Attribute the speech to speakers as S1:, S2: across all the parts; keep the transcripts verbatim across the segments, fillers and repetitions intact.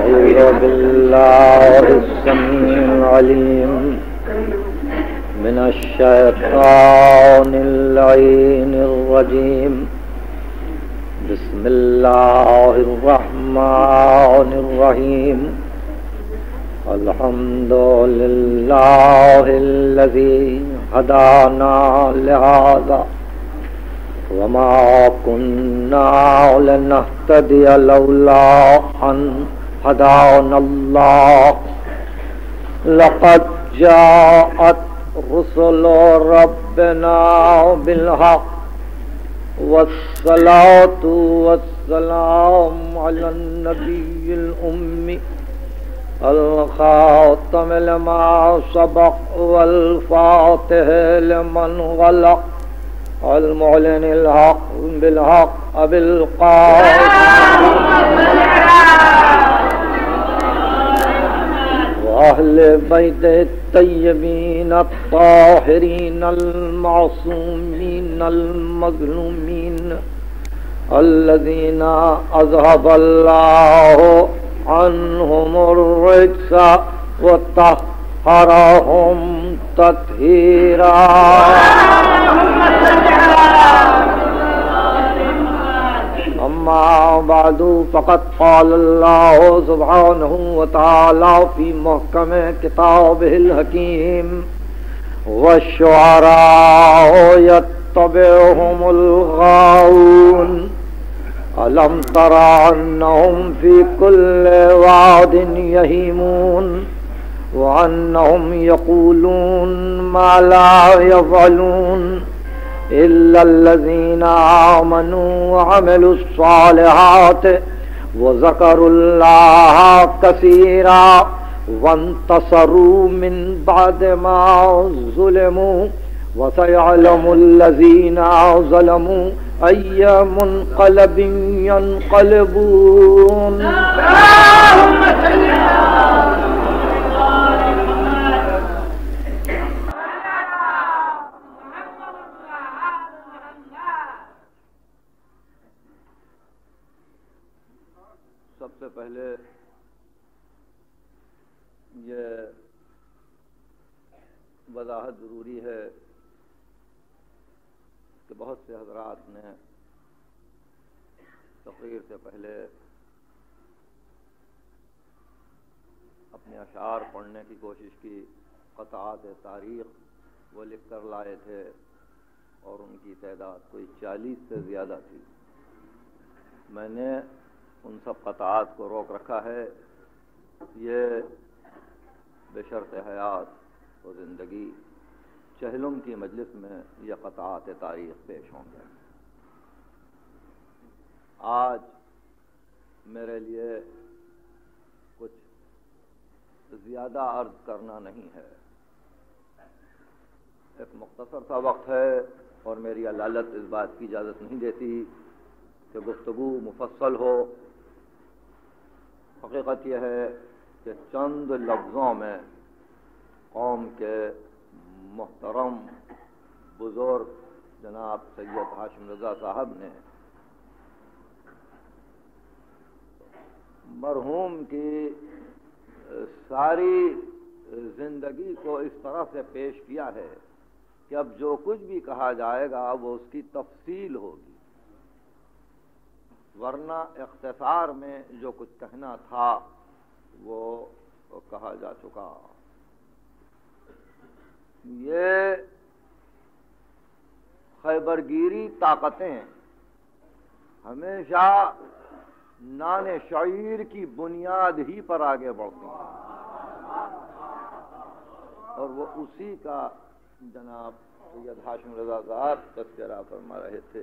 S1: أعوذ بالله السميع العليم من الشيطان اللعين الرجيم بسم الله الرحمن الرحيم الحمد لله الذي هدانا لهذا وما كنا لنهتدي لولا أن هدانا الله لقد جاءت رسل ربنا بالحق والصلاة والسلام على النبي الأمي الخاتم لما سبق والفاتح لمن غلق المعلن الحق بالحق أبي القاسم وأهل بيت الطيبين الطاهرين المعصومين المظلومين الذين أذهب الله عنهم الرجس وطهرهم تطهيرا. أما بعد فقد قال الله سبحانه وتعالى في محكم كتابه الحكيم والشعراء يتبعهم الغاوون ألم تر أنهم في كل واد يهيمون وأنهم يقولون ما لا يفعلون إلا الذين آمنوا وعملوا الصالحات وذكروا الله كثيرا وانتصروا من بعد ما ظلموا وسيعلم الذين ظلموا أي منقلب ينقلبون. اللهم صل
S2: سب سے پہلے یہ وضاحت ضروری ہے کہ بہت سے حضرات نے تقریر سے پہلے اپنے اشعار پڑھنے کی کوشش کی، قطعات تاریخ وہ لکھ کر لائے تھے اور ان کی تعداد کوئی چالیس سے زیادہ تھی. میں نے ان سب قطعات کو روک رکھا ہے. یہ بشرط حیات و زندگی چہلم کی مجلس میں یہ قطعات تاریخ پیش ہوں گے. آج میرے لیے کچھ زیادہ عرض کرنا نہیں ہے، ایک مختصر سا وقت ہے اور میری علالت اس بات کی اجازت نہیں دیتی کہ گفتگو مفصل ہو. حقیقت یہ ہے کہ چند لفظوں میں قوم کے محترم بزرگ جناب سید ہاشم رضا صاحب نے مرحوم کی ساری زندگی کو اس طرح سے پیش کیا ہے کہ اب جو کچھ بھی کہا جائے گا وہ اس کی تفصیل ہوگی، ورنہ اختصار میں جو کچھ کہنا تھا وہ کہا جا چکا. یہ خیبرگیری طاقتیں ہمیشہ نان شعیر کی بنیاد ہی پر آگے بڑھتی ہیں اور وہ اسی کا جناب سید ہاشم رضا صاحب تذکرہ فرما رہے تھے.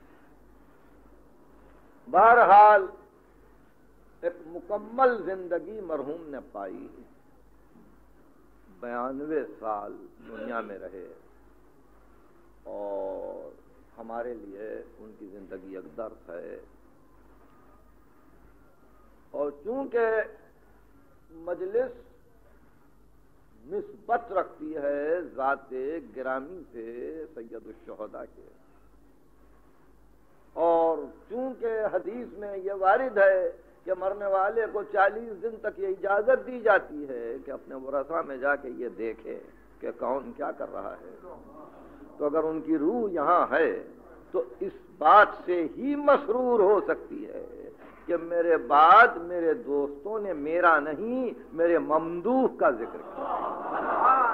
S2: بہرحال ایک مکمل زندگی مرحوم نے پائی، بیانوے سال دنیا میں رہے اور ہمارے لیے ان کی زندگی ایک درس ہے. اور چونکہ مجلس نسبت رکھتی ہے ذات گرامی سے سید الشہداء کے، اور چونکہ حدیث میں یہ وارد ہے کہ مرنے والے کو چالیس دن تک یہ اجازت دی جاتی ہے کہ اپنے ورثاء میں جا کے یہ دیکھے کہ کون کیا کر رہا ہے. تو اگر ان کی روح یہاں ہے تو اس بات سے ہی مسرور ہو سکتی ہے کہ میرے بعد میرے دوستوں نے میرا نہیں میرے ممدوح کا ذکر کیا.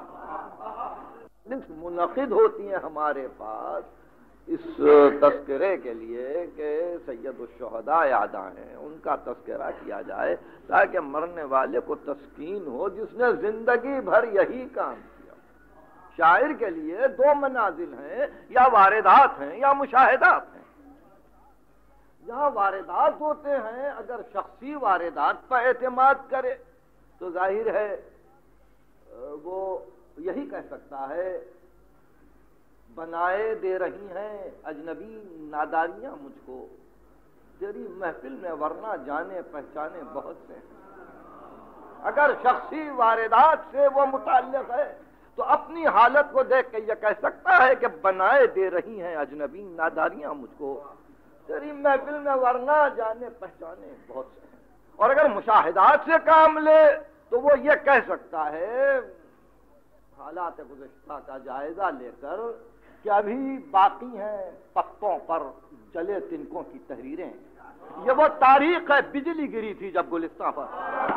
S2: منعقد ہوتی ہیں ہمارے پاس اس تذکرے کے لیے کہ سید الشہداء یاد آئیں، ان کا تذکرہ کیا جائے تاکہ مرنے والے کو تسکین ہو جس نے زندگی بھر یہی کام کیا. شاعر کے لیے دو منازل ہیں، یا واردات ہیں یا مشاہدات ہیں. جہاں واردات ہوتے ہیں اگر شخصی واردات پر اعتماد کرے تو ظاہر ہے وہ یہی کہہ سکتا ہے بنائے دے رہی ہیں اجنبی ناداریاں مجھ کو تیری محفل میں ورنہ جانے پہچانے بہت سے ہیں. اگر شخصی واردات سے وہ متعلق ہے تو اپنی حالت کو دیکھ کے یہ کہہ سکتا ہے کہ بنائے دے رہی ہیں اجنبی ناداریاں مجھ کو تیری محفل میں ورنہ جانے پہچانے بہت سے ہیں. اور اگر مشاہدات سے کام لے تو وہ یہ کہہ سکتا ہے حالات گزشتہ کا جائزہ لے کر کہ ابھی باقی ہیں پتوں پر جلے تنکوں کی تحریریں. یہ وہ تاریخ ہے بجلی گری تھی جب گلستان پر.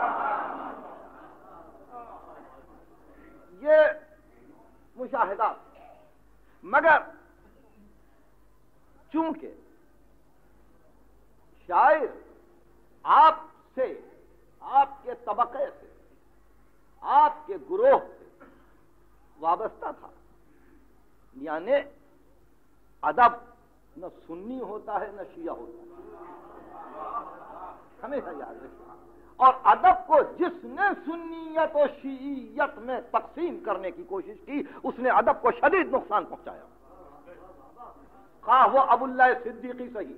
S2: یہ مشاہدات. مگر چونکہ شاعر آپ سے آپ کے طبقے سے آپ کے گروہ سے وابستہ تھا، یعنی ادب نہ سنی ہوتا ہے نہ شیعہ ہوتا ہے، ہمیشہ یاد رکھیں. اور ادب کو جس نے سنیت و شیعیت میں تقسیم کرنے کی کوشش کی اس نے ادب کو شدید نقصان پہنچایا، خواہ وہ ابواللہ صدیقی صحیح.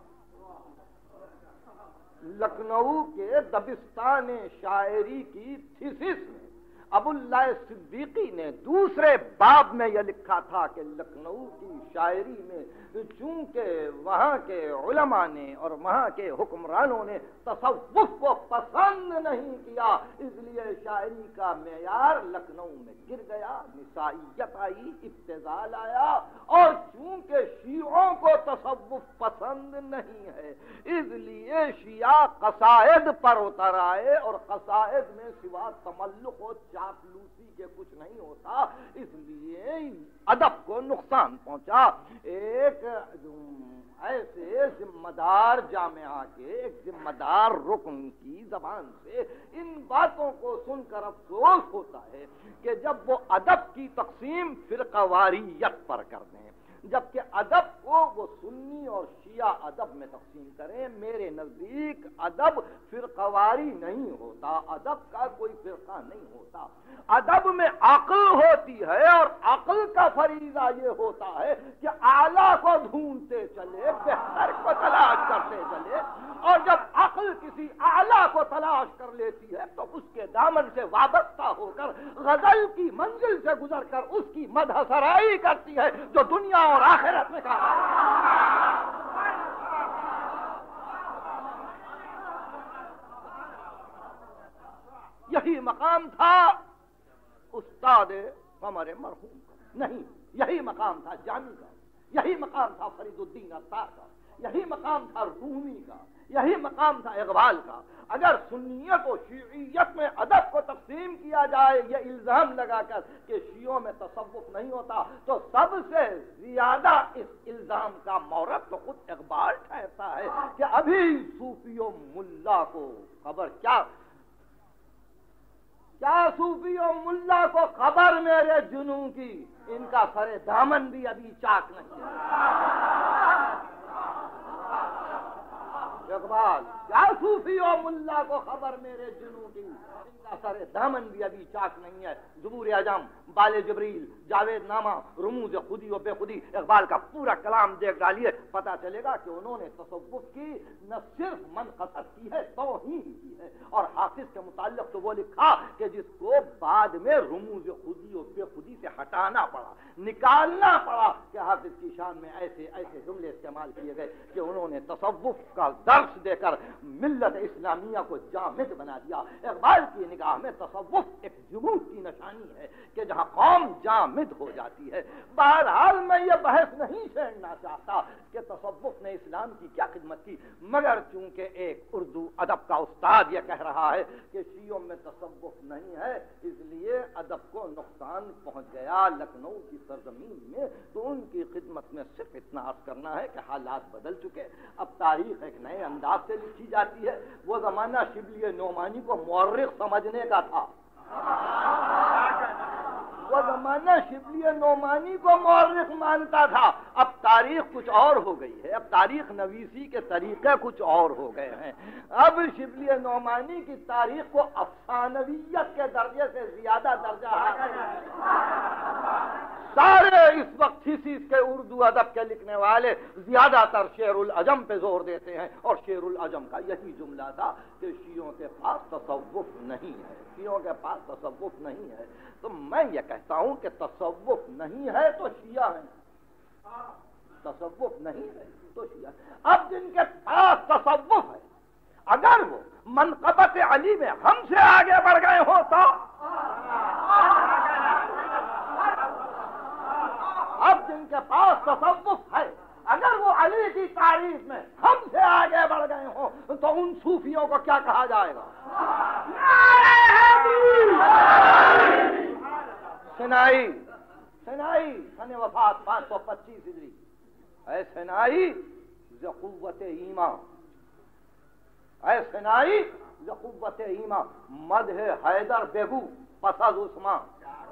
S2: لکھنؤ کے دبستان شاعری کی تھیسس میں ابواللہ صدیقی نے دوسرے باب میں یہ لکھا تھا کہ لکھنؤ کی شاعری میں چونکہ وہاں کے علماء نے اور وہاں کے حکمرانوں نے تصوف کو پسند نہیں کیا اس لیے شاعری کا معیار لکھنؤ میں گر گیا، نسائیت آئی، ابتذال آیا. اور چونکہ شیعوں کو تصوف پسند نہیں ہے اس لیے شیعہ قصائد پر اتر آئے اور قصائد میں سوا تملق و چاپلوسی کے کچھ نہیں ہوتا، اس لیے ادب کو نقصان پہنچا. ایک ایسے ذمہ دار جامعہ کے ایک ذمہ دار رکن کی زبان سے ان باتوں کو سن کر افسوس ہوتا ہے کہ جب وہ ادب کی تقسیم فرقہ واریت پر کر دیں، جبکہ ادب کو وہ سنی اور شیعہ ادب میں تقسیم کریں. میرے نزدیک ادب فرقہ واری نہیں ہوتا، ادب کا کوئی فرقہ نہیں ہوتا. ادب میں عقل ہوتی ہے اور عقل کا فریضہ یہ ہوتا ہے کہ اعلیٰ کو ڈھونڈتے چلے، بہتر کو تلاش کرتے چلے. اور جب عقل کسی اعلیٰ کو تلاش کر لیتی ہے تو اس کے دامن سے وابستہ ہو کر غزل کی منزل سے گزر کر اس کی مدح سرائی کرتی ہے جو دنیا اور آخرت میں کہا یہی مقام تھا استاد قمر مرحوم کا، نہیں یہی مقام تھا جامی کا، یہی مقام تھا فرید الدین عطار کا، یہی مقام تھا رومی کا، یہی مقام تھا اقبال کا. اگر سنیت و شیعیت میں ادب کو تقسیم کیا جائے یہ الزام لگا کر کہ شیعوں میں تصوف نہیں ہوتا تو سب سے زیادہ اس الزام کا مورد تو خود اقبال ٹھہرتا ہے کہ ابھی صوفی و ملا کو خبر کیا کیا صوفی و ملا کو خبر میرے جنوں کی، ان کا سر دامن بھی ابھی چاک نہیں ہے. اقبال کیا صوفی و ملا کو خبر میرے جنوں کی، ان کا سر دامن بھی ابھی چاک نہیں ہے. زبور اعظم، بال جبریل، جاوید نامہ، رموز خودی و بے خودی، اقبال کا پورا کلام دیکھ ڈالیے پتا چلے گا کہ انہوں نے تصوف کی نہ صرف منقطت کی ہے توہین کی ہے. اور حافظ کے متعلق تو وہ لکھا کہ جس کو بعد میں رموز خودی و بے خودی سے ہٹانا پڑا، نکالنا پڑا، کہ حافظ کی شان میں ایسے ایسے جملے استعمال کیے گئے کہ انہوں نے تصوف کا درس دے کر ملت اسلامیہ کو جامد بنا دیا۔ اقبال کی نگاہ میں تصوف ایک جمود کی نشانی ہے کہ جہاں قوم جامد ہو جاتی ہے۔ بہرحال میں یہ بحث نہیں چھیڑنا چاہتا کہ تصوف نے اسلام کی کیا خدمت کی، مگر چونکہ ایک اردو ادب کا استاد یہ کہہ رہا ہے کہ شیعوں میں تصوف نہیں ہے، اس لیے ادب کو نقصان پہنچ گیا لکھنؤ کی سرزمین میں، تو ان کی خدمت میں صرف اتنا عرض کرنا ہے کہ حالات بدل چکے، اب تاریخ ایک نئے انداز سے لکھی جاتی ہے۔ وہ زمانہ شبلی نعمانی کو مورخ سمجھنے کا تھا، وہ زمانہ شبلی نعمانی کو مورخ مانتا تھا، اب تاریخ کچھ اور ہو گئی ہے، اب تاریخ نویسی کے طریقے کچھ اور ہو گئے ہیں۔ اب شبلی نعمانی کی تاریخ کو افسانویت کے درجے سے زیادہ درجہ حاصل ہے۔ سارے اس وقت تھیسیس کے اردو ادب کے لکھنے والے زیادہ تر شعر العجم پہ زور دیتے ہیں، اور شعر العجم کا یہی جملہ تھا کہ شیعوں کے پاس تصوف نہیں ہے، شیعوں کے پاس تصوف نہیں ہے۔ تو میں یہ کہتا ہوں کہ تصوف نہیں ہے تو شیعہ ہیں، تصوف نہیں ہے تو شیعہ۔ اب جن کے پاس تصوف ہے، اگر وہ منقبت علی میں ہم سے آگے بڑھ گئے ہوں تو اب جن کے پاس تصوف ہے، اگر وہ علی کی تعریف میں ہم سے آگے بڑھ گئے ہوں تو ان صوفیوں کو کیا کہا جائے گا؟ سنائی سنائی سن وفات پانچ سو پچیس ہجری، اے سنائی ز قوت ایمان، اے سنائی ز قوت ایمان، مدح حیدر بگو پس از عثمان،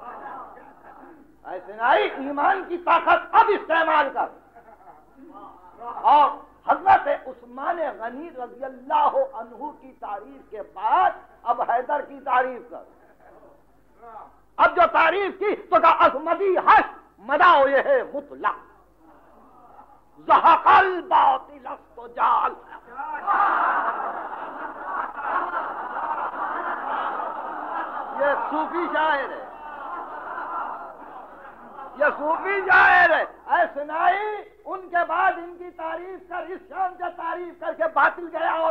S2: اے سنائی ایمان کی طاقت اب استعمال کر، اور حضرت عثمان غنی رضی اللہ عنہ کی تعریف کے بعد اب حیدر کی تعریف کر۔ اب جو تعریف کی تو کہا عظمتی حش مداؤ یہ ہے مطلق، زحق الباطل است جال، یہ صوفی شاعر ہے، یہ صوفی شاعر ہے۔ اے سنائی ان کے بعد ان کی تعریف کر، اس شان سے تعریف کر کے باطل گیا اور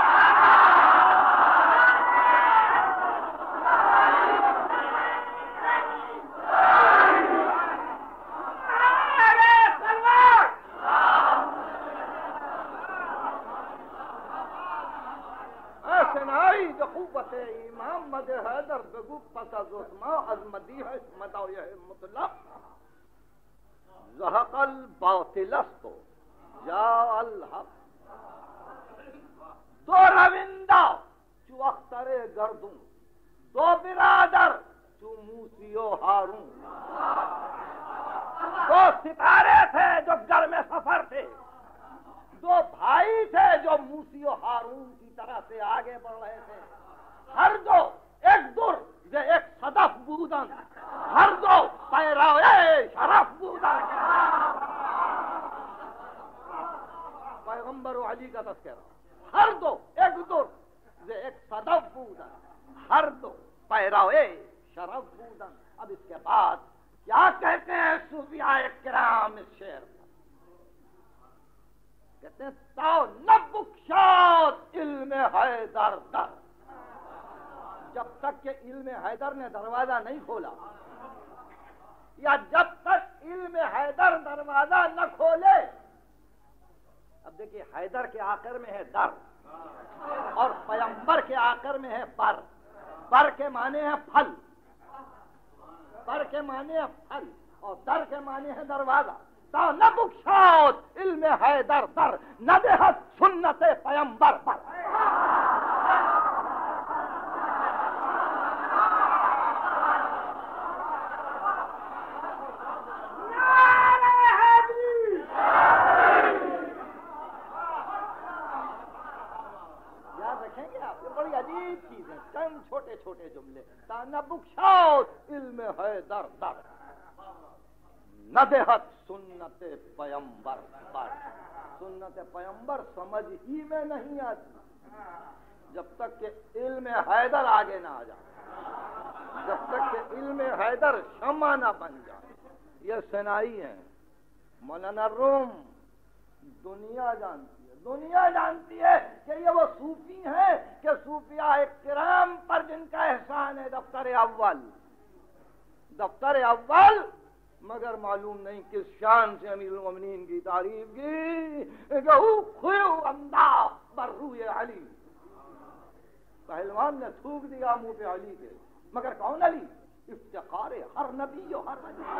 S2: سنائی جو قوت امام مد حیدر بگو پس از عثمان از مدیح مداو یہ مطلق، زحق الباطل است جاء الحق، دو روندہ چو اختر گردوں، دو برادر چو موسی و ہارون، دو ستارے تھے جو گھر میں سفر تھے، دو بھائی تھے جو موسی و ہارون کی طرح سے آگے بڑھ رہے تھے، ہر دو ایک در جو ایک صدف بودن، ہر دو پیراوے شرف بودن۔ پیغمبر و علی کا تذکرہ، ہر دو ایک در جو ایک صدف بودن، ہر دو پیراوے شرف بودن۔ اب اس کے بعد کیا کہتے ہیں صوفیاء کرام اس شعر میں؟ کہتے ہیں تا نبکشاد علم حیدر در، جب تک کہ علم حیدر نے دروازہ نہیں کھولا، یا جب تک علم حیدر دروازہ نہ کھولے۔ اب دیکھیے حیدر کے آخر میں ہے در، اور پیغمبر کے آخر میں ہے بر، بر کے معنی ہے پھل، بر کے معنی ہے پھل، اور در کے معنی ہے دروازہ۔ تا نہ بخشاد علم حیدر در، نہ دہت سنت پیغمبر پر۔ یاد رکھیں گے آپ، یہ بڑی عجیب چیز ہے، چند چھوٹے چھوٹے جملے۔ تا نہ بخشاد علم حیدر در، نہ دہت سنت پیغمبر پر۔ سنت پیغمبر سمجھ ہی میں نہیں آتی جب تک کہ علم حیدر آگے نہ آ جائے، جب تک کہ علم حیدر شمع نہ بن جائے۔ یہ سنائی ہیں، مولانا روم دنیا جانتی ہے،
S1: دنیا جانتی ہے کہ یہ وہ صوفی ہیں کہ صوفیاء کرام پر جن کا احسان ہے دفتر اول دفتر اول، مگر معلوم نہیں کس شان سے امیر المومنین کی تعریف کی کہ او خیو انداز بر روی علی، پہلوان نے تھوک دیا منہ پہ علی کے، مگر کون علی؟ افتخار ہر نبی و ہر ولی،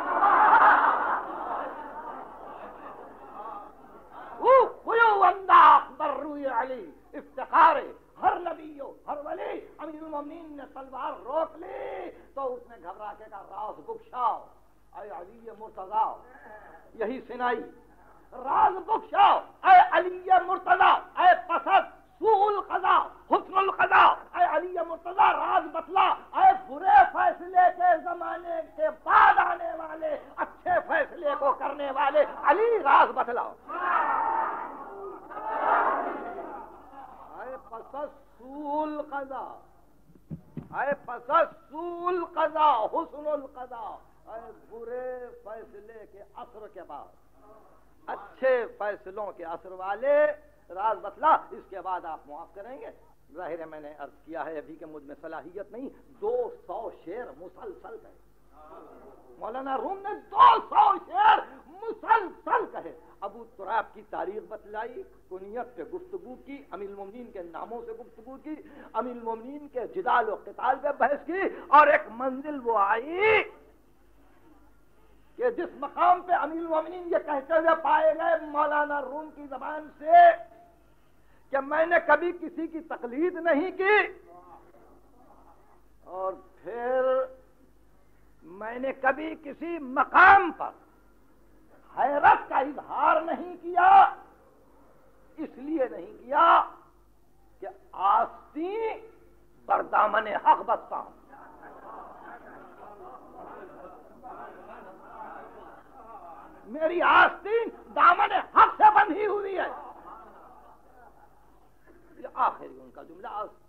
S1: او خیو انداز بر روی علی، افتخار ہر نبی و ہر ولی۔ امیر المومنین نے تلوار روک لی تو اس نے گھبرا کے کہا راز بخشاؤ اے علی مرتضی، یہی سنائی، راز بخشاؤ اے علی مرتضی، اے پسند سوء القضا حسن القضا، اے علی مرتضی راز بتلا، اے برے فیصلے کے زمانے کے بعد آنے والے اچھے فیصلے کو کرنے والے علی راز بتلاؤ، اے پسند سوء القضا، اے پسند سوء القضا حسن القضا، اے برے فیصلے کے اثر کے بعد اچھے فیصلوں کے اثر والے راز بتلا، اس کے بعد آپ معاف کریں گے۔ ظاہر ہے میں نے عرض کیا ہے ابھی کہ مجھ میں صلاحیت نہیں، دو سو شعر مسلسل کہے مولانا روم نے، دو سو شعر مسلسل کہے، ابو تراب کی تاریخ بتلائی، کنیت سے گفتگو کی، امیر المومنین کے ناموں سے گفتگو کی، امیر المومنین کے جدال و قتال پہ بحث کی، اور ایک منزل وہ آئی کہ جس مقام پہ امیر المومنین یہ کہتے ہوئے پائے گئے مولانا روم کی زبان سے کہ میں نے کبھی کسی کی تقلید نہیں کی، اور پھر میں نے کبھی کسی مقام پر حیرت کا اظہار نہیں کیا، اس لیے نہیں کیا کہ آستین بردامن حق بستہ ہوں، میری آستین دامن حق سے بندھی ہوئی ہے، یہ آخری ان کا جملہ،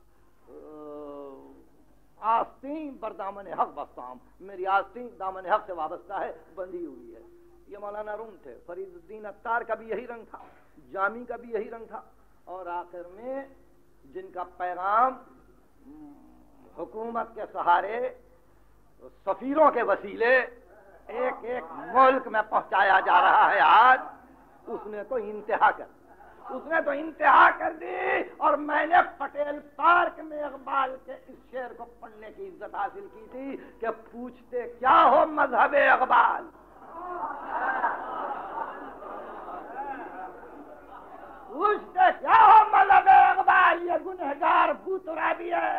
S1: آستین بردامن حق بستہ ہوں، میری آستین دامن حق سے وابستہ ہے، بندھی ہوئی ہے۔ یہ مولانا روم تھے، فرید الدین عطار کا بھی یہی رنگ تھا، جامی کا بھی یہی رنگ تھا، اور آخر میں جن کا پیغام حکومت کے سہارے سفیروں کے وسیلے ایک ایک ملک میں پہنچایا جا رہا ہے آج، اس نے تو انتہا کر اس نے تو انتہا کر دی، اور میں نے پٹیل پارک میں اقبال کے اس شعر کو پڑھنے کی عزت حاصل کی تھی کہ پوچھتے کیا ہو مذہب اقبال، پوچھتے کیا ہو مذہب اقبال، یہ گنہگار بوترابی ہے۔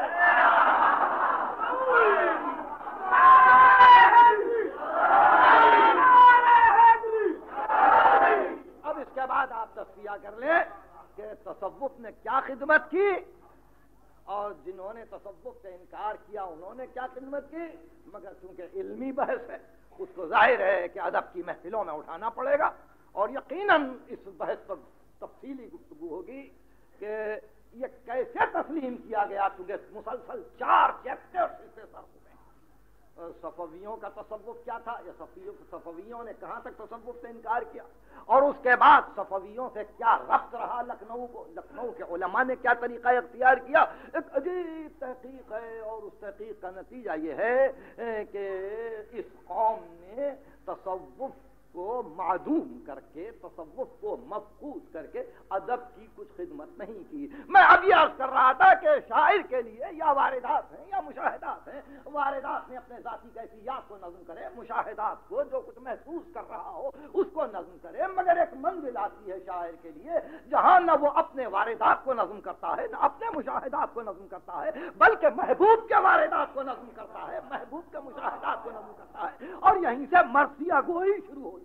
S1: اب اس کے بعد آپ تصفیہ کر لیں کہ تصوف نے کیا خدمت کی، اور جنہوں نے تصوف سے انکار کیا انہوں نے کیا خدمت کی، مگر چونکہ علمی بحث ہے اس کو ظاہر ہے کہ ادب کی محفلوں میں اٹھانا پڑے گا، اور یقیناً اس بحث پر تفصیلی گفتگو ہوگی کہ یہ کیسے تسلیم کیا گیا، چونکہ مسلسل چار چیپٹر اس سے سر ہوئے۔ صفویوں کا تصوف کیا تھا، یا صفویوں نے کہاں تک تصوف سے انکار کیا، اور اس کے بعد صفویوں سے کیا ربط رہا لکھنؤ کو، لکھنؤ کے علماء نے کیا طریقہ اختیار کیا، ایک عجیب تحقیق ہے، اور اس تحقیق کا نتیجہ یہ ہے کہ اس قوم نے تصوف کو معدوم کر کے، تصوف کو مفقود کر کے ادب کی کچھ خدمت نہیں کی۔ میں اب یہ عرض کر رہا تھا کہ شاعر کے لیے یا واردات ہیں یا مشاہدات ہیں، واردات میں اپنے ذاتی کیفیات کو نظم کرے، مشاہدات کو جو کچھ محسوس کر رہا ہو اس کو نظم کرے، مگر ایک منزل آتی ہے شاعر کے لیے جہاں نہ وہ اپنے واردات کو نظم کرتا ہے، نہ اپنے مشاہدات کو نظم کرتا ہے، بلکہ محبوب کے واردات کو نظم کرتا ہے، محبوب کے مشاہدات کو نظم کرتا ہے، اور یہیں سے مرثیہ گوئی شروع ہوتی ہے۔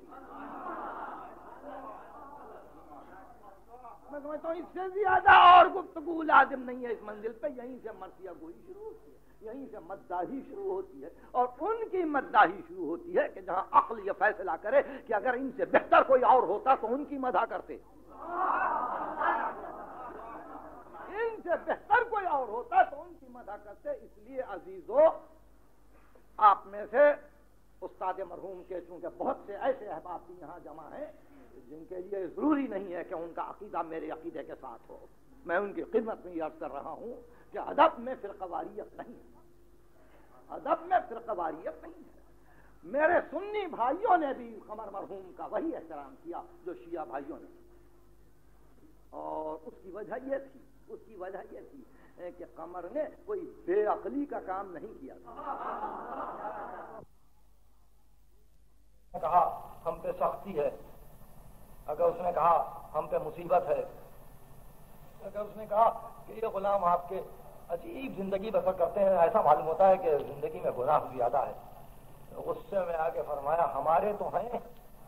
S1: میں سمجھتا ہوں اس سے زیادہ اور گفتگو لازم نہیں ہے اس منزل پہ، یہیں سے مرثیہ گوئی شروع ہوتی ہے، یہیں سے مداحی شروع ہوتی ہے، اور ان کی مداحی شروع ہوتی ہے کہ جہاں عقل یہ فیصلہ کرے کہ اگر ان سے بہتر کوئی اور ہوتا تو ان کی مدح کرتے، ان سے بہتر کوئی اور ہوتا تو ان کی مدح کرتے۔ اس لیے عزیزو، آپ میں سے استاد مرحوم کے چونکہ بہت سے ایسے احباب بھی یہاں جمع ہیں جن کے لیے ضروری نہیں ہے کہ ان کا عقیدہ میرے عقیدے کے ساتھ ہو، میں ان کی خدمت میں یہ عرض کر رہا ہوں کہ ادب میں فرقہ واریت نہیں ہے، ادب میں فرقہ واریت نہیں ہے۔ میرے سنی بھائیوں نے بھی قمر مرحوم کا وہی احترام کیا جو شیعہ بھائیوں نے، اور اس کی وجہ یہ تھی اس کی وجہ یہ تھی کہ قمر نے کوئی بے عقلی کا کام نہیں کیا تھا۔
S3: کہا ہم پہ سختی ہے، اگر اس نے کہا ہم پہ مصیبت ہے، اگر اس نے کہا کہ یہ غلام آپ کے عجیب زندگی بسر کرتے ہیں، ایسا معلوم ہوتا ہے کہ زندگی میں گناہ زیادہ ہے، غصے میں آ کے فرمایا ہمارے تو ہیں،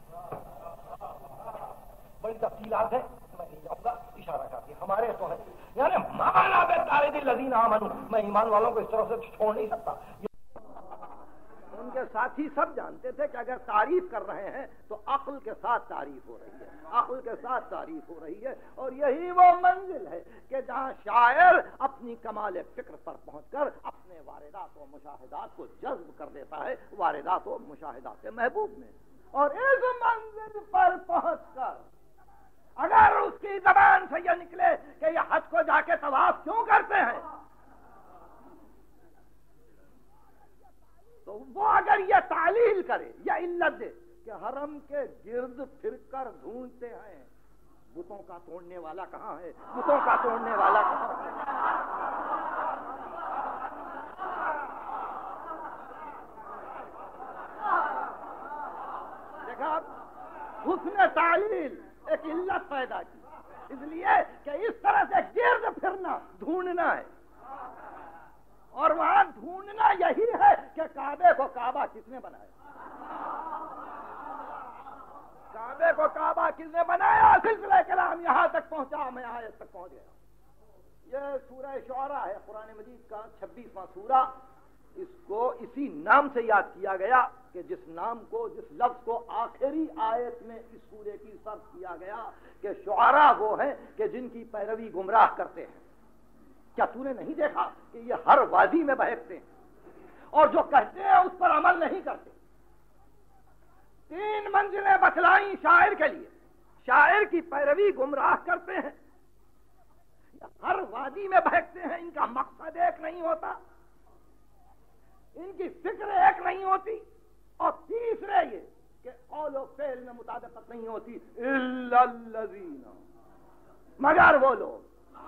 S3: بڑی تفصیلات ہیں میں نہیں جاؤں گا، اشارہ کر دیا ہمارے تو ہیں، یعنی مانا بے تارد الذین آمنوا، میں ایمان والوں کو اس طرح سے چھوڑ نہیں سکتا۔
S1: ان کے ساتھی سب جانتے تھے کہ اگر تعریف کر رہے ہیں تو عقل کے ساتھ تعریف ہو رہی ہے، عقل کے ساتھ تعریف ہو رہی ہے، اور یہی وہ منزل ہے کہ جہاں شاعر اپنی کمال فکر پر پہنچ کر اپنے واردات و مشاہدات کو جذب کر دیتا ہے، واردات و مشاہدات محبوب میں، اور اس منزل پر پہنچ کر اگر اس کی زبان سے یہ نکلے کہ یہ حج کو جا کے طواف کیوں کرتے ہیں، تو وہ اگر یہ تعلیل کرے یا علت دے کہ حرم کے گرد پھر کر ڈھونڈتے ہیں بتوں کا توڑنے والا کہاں ہے، بتوں کا توڑنے والا کہاں ہے، دیکھا حسن تعلیل ایک علت پیدا کی، اس لیے کہ اس طرح سے گرد پھرنا ڈھونڈنا ہے، اور وہاں ڈھونڈنا یہی ہے کہ کعبے کو کعبہ کس نے بنایا، کعبے کو کعبہ کس نے بنایا، سلسلہ کلام یہاں تک پہنچا، میں آیت تک پہنچ گیا۔ یہ سورہ شعراء ہے قرآن مجید کا چھبیسواں سورہ، اس کو اسی نام سے یاد کیا گیا کہ جس نام کو جس لفظ کو آخری آیت میں اس سورے کی صرف کیا گیا کہ شعراء وہ ہیں کہ جن کی پیروی گمراہ کرتے ہیں۔ کیا تو نے نہیں دیکھا کہ یہ ہر وادی میں بہکتے ہیں اور جو کہتے ہیں اس پر عمل نہیں کرتے؟ تین منزلیں بتلائیں شاعر کے لیے، شاعر کی پیروی گمراہ کرتے ہیں، ہر وادی میں بہکتے ہیں، ان کا مقصد ایک نہیں ہوتا، ان کی فکر ایک نہیں ہوتی، اور تیسرے یہ کہ قول و فعل میں مطابقت نہیں ہوتی، الا الذین، مگر وہ لوگ۔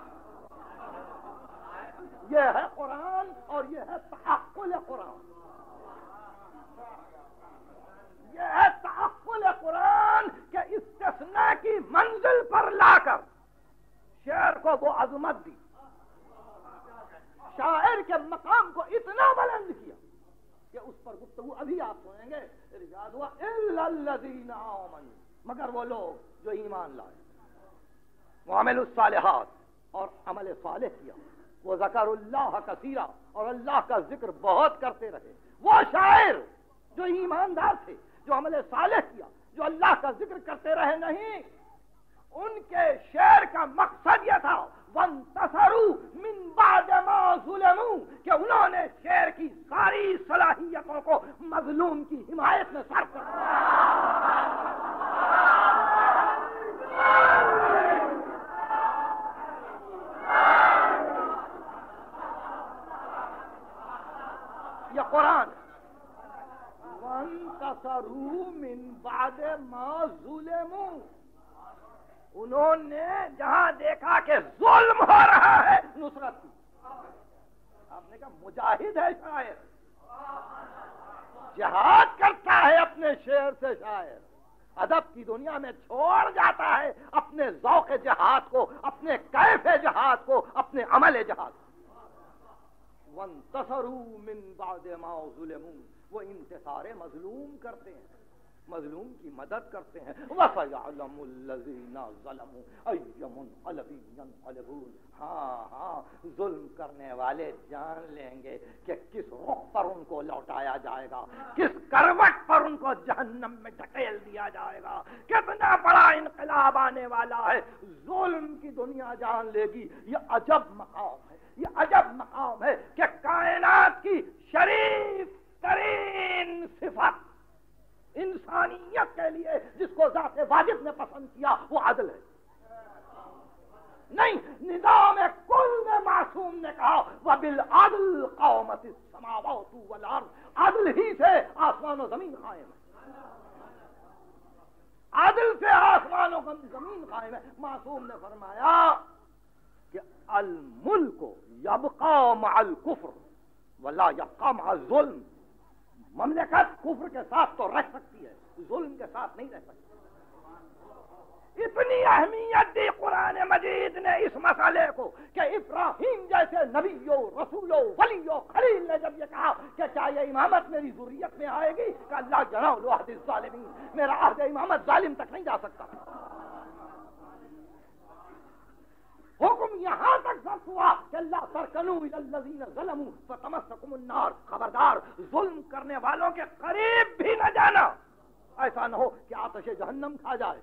S1: یہ ہے قرآن اور یہ ہے تحقل قرآن، یہ ہے تحقل قرآن کہ استثناء کی منزل پر لا کر شعر کو وہ عظمت دی، شاعر کے مقام کو اتنا بلند کیا کہ اس پر گفتگو ابھی آپ سنیں گے، ارشاد ہوا الا الذین آمنوا، مگر وہ لوگ جو ایمان لائے، وعملوا الصالحات، اور عمل صالح کیا، وہ ذکر اللہ کثیرا، اور اللہ کا ذکر بہت کرتے رہے۔ وہ شاعر جو ایماندار تھے، جو عمل صالح کیا، جو اللہ کا ذکر کرتے رہے، نہیں، ان کے شعر کا مقصد یہ تھا وانتصروا من بعد ما ظلموا، کہ انہوں نے شعر کی ساری صلاحیتوں کو مظلوم کی حمایت میں صرف کر دیا۔ یہ قرآن وانتصروا من بعد ما ظلموا، انہوں نے جہاں دیکھا کہ ظلم ہو رہا ہے نصرت کی۔ آپ نے کہا مجاہد ہے شاعر، جہاد کرتا ہے اپنے شعر سے شاعر، ادب کی دنیا میں چھوڑ جاتا ہے اپنے ذوق جہاد کو، اپنے کیف جہاد کو، اپنے عمل جہاد کو۔ وانتصروا من بعد ما ظلموا، وہ انتصار مظلوم کرتے ہیں، مظلوم کی مدد کرتے ہیں۔ وَسَيَعْلَمُ الَّذِينَ ظَلَمُوا أَيَّ مُنْقَلَبٍ يَنْقَلِبُونَ، ہاں ہاں ظلم کرنے والے جان لیں گے کہ کس رخ پر ان کو لوٹایا جائے گا، کس کروٹ پر ان کو جہنم میں ڈھکیل دیا جائے گا، کتنا بڑا انقلاب آنے والا ہے۔ ظلم کی دنیا جان لے گی، یہ عجب مقام ہے، یہ عجب مقام ہے کہ کائنات کی شریف ترین صفت انسانیت کے لیے جس کو ذات واجب نے پسند وبالعدل قامت السماوات والارض، عدل ہی سے آسمان و زمین قائم ہے، عدل سے آسمان و زمین قائم ہے۔ معصوم نے فرمایا کہ الملک یبقى مع الکفر ولا یبقى مع الظلم، مملکت کفر کے ساتھ تو رہ سکتی ہے، ظلم کے ساتھ نہیں رہ سکتی۔ اتنی اہمیت دی قرآن مجید نے اس مسئلے کو کہ ابراہیم جیسے نبی و رسول و ولی و خلیل نے جب یہ کہا کہ کیا یہ امامت میری ذریت میں آئے گی، کہ اللہ جناب عہد الظالمین، میرا عہد امامت ظالم تک نہیں جا سکتا۔ حکم یہاں تک ضبط ہوا کہ اللہ ترکنوا الی الذین ظلموا فتمسکم النار، خبردار ظلم کرنے والوں کے قریب بھی نہ جانا، ایسا نہ ہو کہ آتش جہنم کھا جائے۔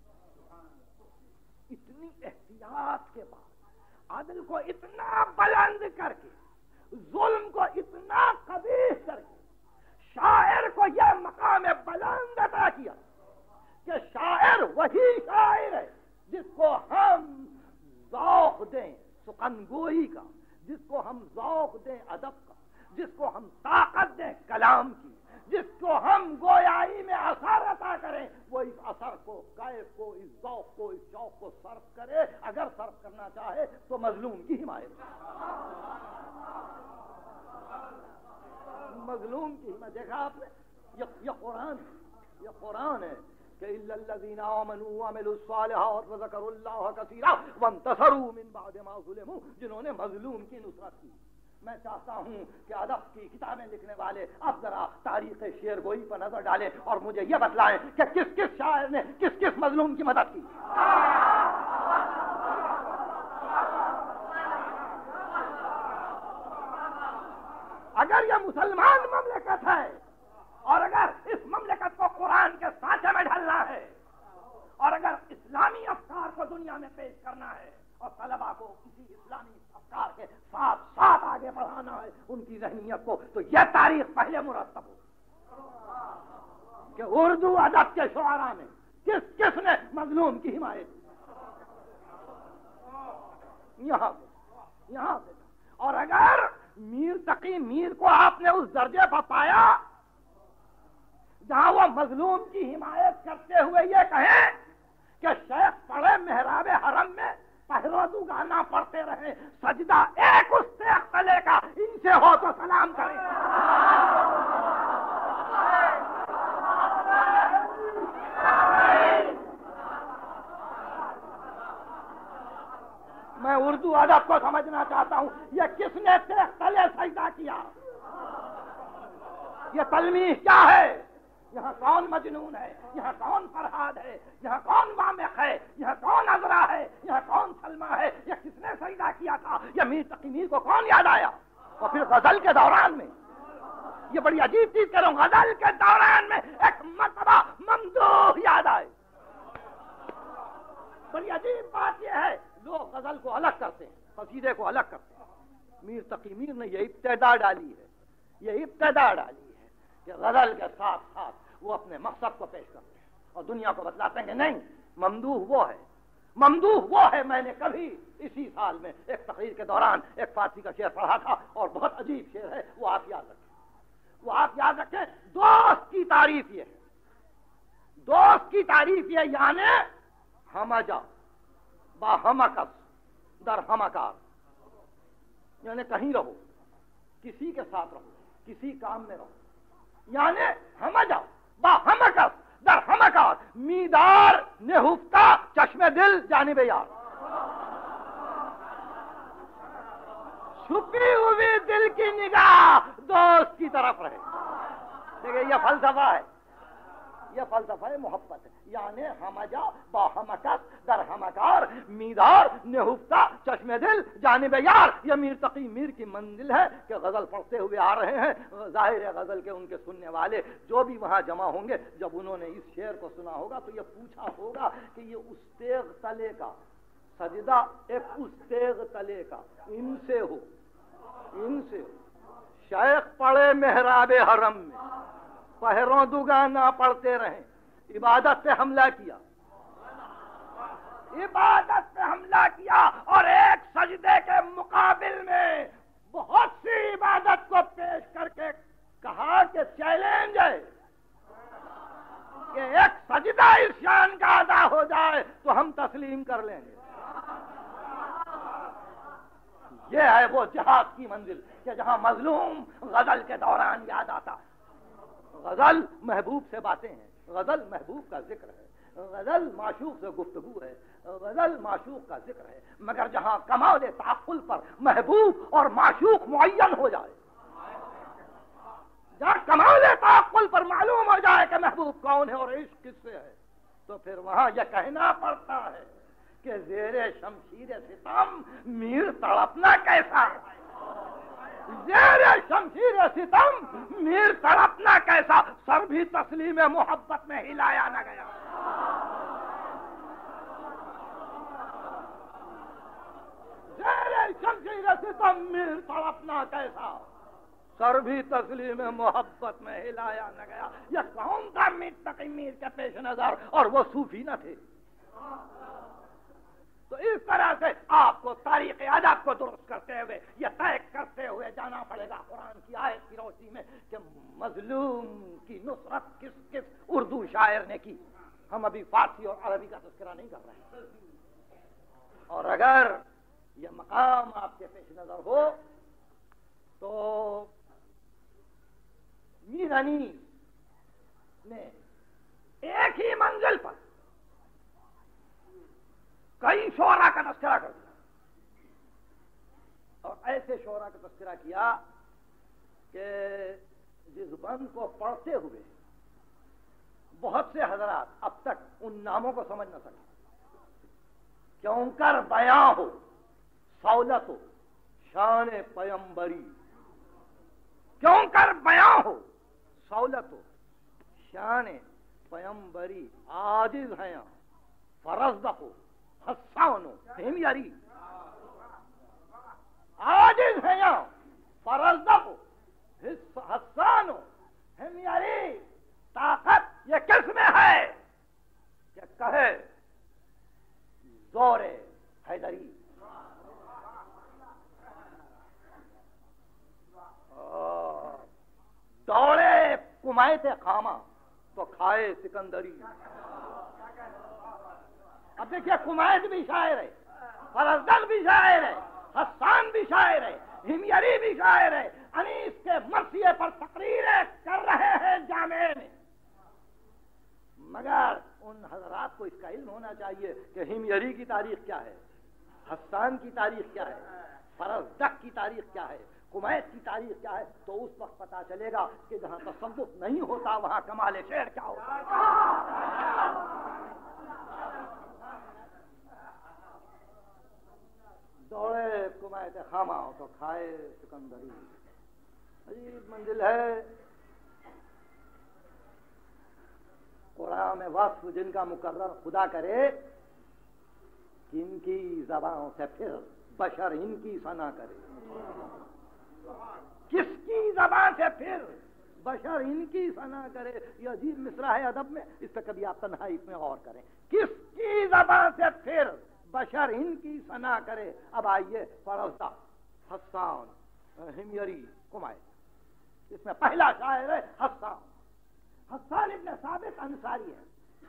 S1: اتنی احتیاط کے بعد، عدل کو اتنا بلند کر کے، ظلم کو اتنا قبیح کر کے، شاعر کو یہ مقام بلند عطا کیا کہ شاعر وہی شاعر ہے جس کو ہم ذوق دیں سخنگوئی کا، جس کو ہم ذوق دیں ادب کا، جس کو ہم طاقت دیں کلام کی، جس کو ہم گویائی میں اثر عطا کریں، وہ اس اثر کو، کیف کو، اس ذوق کو، اس شوق کو صرف کرے۔ اگر صرف کرنا چاہے تو مظلوم کی حمایت، مظلوم کی حمایت۔ دیکھا آپ نے، یہ قرآن یہ قرآن ہے کہ الا الذین آمنوا وعملوا الصالحات وذکروا اللہ کثیرا وانتصروا من بعد ما ظلموا، جنہوں نے مظلوم کی نصرت کی۔ میں چاہتا ہوں کہ ادب کی کتابیں لکھنے والے اب ذرا تاریخ شعر گوئی پر نظر ڈالیں اور مجھے یہ بتلائیں کہ کس کس شاعر نے کس کس مظلوم کی مدد کی۔ اگر یہ مسلمان مملکت ہے اور اگر اس مملکت کو قرآن کے سانچے میں ڈھالنا ہے اور اگر اسلامی افکار کو دنیا میں پیش کرنا ہے اور طلبا کو کسی اسلامی افکار کے ساتھ ساتھ آگے بڑھانا ہے ان کی ذہنیت کو، تو یہ تاریخ پہلے مرتب ہو کہ اردو ادب کے شعراء میں کس کس نے مظلوم کی حمایت یہاں سے یہاں سے اور اگر میر تقی میر کو آپ نے اس درجے پر پایا جہاں وہ مظلوم کی حمایت کرتے ہوئے یہ کہیں کہ شیخ پڑے محراب حرم میں پہلو گانا پڑھتے رہے، سجدہ ایک اس سے تلے کا ان سے ہو تو سلام کریں۔ میں اردو ادب کو سمجھنا چاہتا ہوں، یہ کس نے تیغ تلے سجدہ کیا؟ یہ تلمیح کیا ہے؟ یہاں کون مجنون ہے؟ یہاں کون فرحاد ہے؟ یہاں کون وامق ہے؟ یہاں کون عذرا ہے؟ یہاں کون سلمہ ہے؟ یہ کس نے سجدہ کیا تھا؟ یہ میر تقی میر کو کون یاد آیا؟ اور پھر غزل کے دوران میں یہ بڑی عجیب چیز کروں، غزل کے دوران میں ایک مرتبہ ممدوح یاد آئے۔ بڑی عجیب بات یہ ہے، لوگ غزل کو الگ کرتے ہیں، قصیدے کو الگ کرتے ہیں۔ میر تقی میر نے یہ ابتدا ڈالی ہے، یہ ابتدا ڈالی ہے کہ غزل کے ساتھ ساتھ وہ اپنے مقصد کو پیش کرتے ہیں اور دنیا کو بتلاتے ہیں کہ نہیں، ممدوح وہ ہے، ممدوح وہ ہے۔ میں نے کبھی اسی سال میں ایک تقریر کے دوران ایک فارسی کا شعر پڑھا تھا اور بہت عجیب شعر ہے، وہ آپ یاد رکھیں، وہ آپ یاد رکھیں۔ دوست کی تعریف یہ ہے، دوست کی تعریف یہ یعنی ہمجا با ہمکس در ہمکار، یعنی کہیں رہو، کسی کے ساتھ رہو، کسی کام میں رہو، یعنی ہمجا با ہمکس در ہمکار، میدار نہفتا چشم دل جانب یار، چھپی ہوئی دل کی نگاہ دوست کی طرف رہے۔ دیکھیں یہ فلسفہ ہے، یہ فلسفہ محبت ہے، یعنی ہمجا با ہمکس در ہمکار، میدار نہفتا چشم دل جانب یار۔ یہ میر تقی میر کی منزل ہے کہ غزل پڑھتے ہوئے آ رہے ہیں، ظاہر ہے غزل کے ان کے سننے والے جو بھی وہاں جمع ہوں گے، جب انہوں نے اس شعر کو سنا ہوگا تو یہ پوچھا ہوگا کہ یہ اس تیغ تلے کا سجدہ ایک اس تیغ تلے کا ان سے ہو، ان سے ہو۔ شیخ پڑے محراب حرم میں پہروں دگانا پڑھتے رہیں، عبادت پہ حملہ کیا، عبادت پہ حملہ کیا اور ایک سجدے کے مقابل میں بہت سی عبادت کو پیش کر کے کہا کہ چیلنج ہے کہ ایک سجدہ اس شان کا ادا ہو جائے تو ہم تسلیم کر لیں گے. یہ ہے وہ جہاد کی منزل کہ جہاں مظلوم غزل کے دوران یاد آتا. غزل محبوب سے باتیں ہیں, غزل محبوب کا ذکر ہے, غزل معشوق سے گفتگو ہے, غزل معشوق کا ذکر ہے, مگر جہاں کمال تعقل پر محبوب اور معشوق معین ہو جائے, جہاں کمال تعقل پر معلوم ہو جائے کہ محبوب کون ہے اور عشق کس سے ہے, تو پھر وہاں یہ کہنا پڑتا ہے کہ زیر شمشیر ستم میر تڑپنا کیسا, زیر شمشیر ستم میر تڑپنا کیسا, سر بھی تسلیم محبت میں ہلایا نہ گیا. زیر شمشیر ستم میر تڑپنا کیسا, سر بھی تسلیم محبت میں ہلایا نہ گیا. یہ کون تھا میر تقی میر کے پیش نظر, اور وہ صوفی نہ تھے. تو اس طرح سے آپ کو تاریخ ادب کو درست کرتے ہوئے یہ طے کرتے ہوئے جانا پڑے گا قرآن کی آیت کی روشنی میں کہ مظلوم کی نصرت کس کس اردو شاعر نے کی. ہم ابھی فارسی اور عربی کا تذکرہ نہیں کر رہے ہیں. اور اگر یہ مقام آپ کے پیش نظر ہو تو میر انیس نے ایک ہی منزل پر کئی شعراء کا تذکرہ کر دیا, اور ایسے شعراء کا تذکرہ کیا کہ جس بند کو پڑھتے ہوئے بہت سے حضرات اب تک ان ناموں کو سمجھ نہ سکے. کیوں کر بیاں ہو سہولت ہو شان پیمبری, کیوں کر بیاں ہو سہولت ہو شان پیمبری, عاجز ہیں فرزدہ ہو حسانو ہمیاری, عاجز ہیں یہاں فرزدہ ہو حسانو ہمیاری. طاقت یہ کس میں ہے کہ کہے زور حیدری. دوڑے کمائے خامہ تو کھائے سکندری. اب دیکھیے کمائد بھی شاعر ہے, فرزدق بھی شاعر ہے, حسان بھی شاعر ہے, ہمیری بھی شاعر ہے. انیس کے مرثیے پر تقریریں کر رہے ہیں جامع میں, مگر ان حضرات کو اس کا علم ہونا چاہیے کہ ہمیری کی تاریخ کیا ہے, حسان کی تاریخ کیا ہے, فرزدق کی تاریخ کیا ہے, کمائد کی تاریخ کیا ہے. تو اس وقت پتا چلے گا کہ جہاں تصوف نہیں ہوتا وہاں کمال شعر کیا ہوتا. دوڑے کمائے خامہ تو کھائے سکندری. عجیب منزل ہے قرآن میں وصف جن کا مقرر خدا کرے کہ ان کی زبانوں سے پھر بشر ان کی ثنا کرے. کس کی زبان سے پھر بشر ان کی ثنا کرے. یہ عجیب مصرع ہے ادب میں, اس پہ کبھی آپ تنہائی میں غور کریں. کس کی زبان سے پھر بشر ان کی ثنا کرے. اب آئیے فرزدہ, حسان, ہمیری, کمائے. اس میں پہلا شاعر ہے حسان. حسان ابن ثابت انصاری ہے,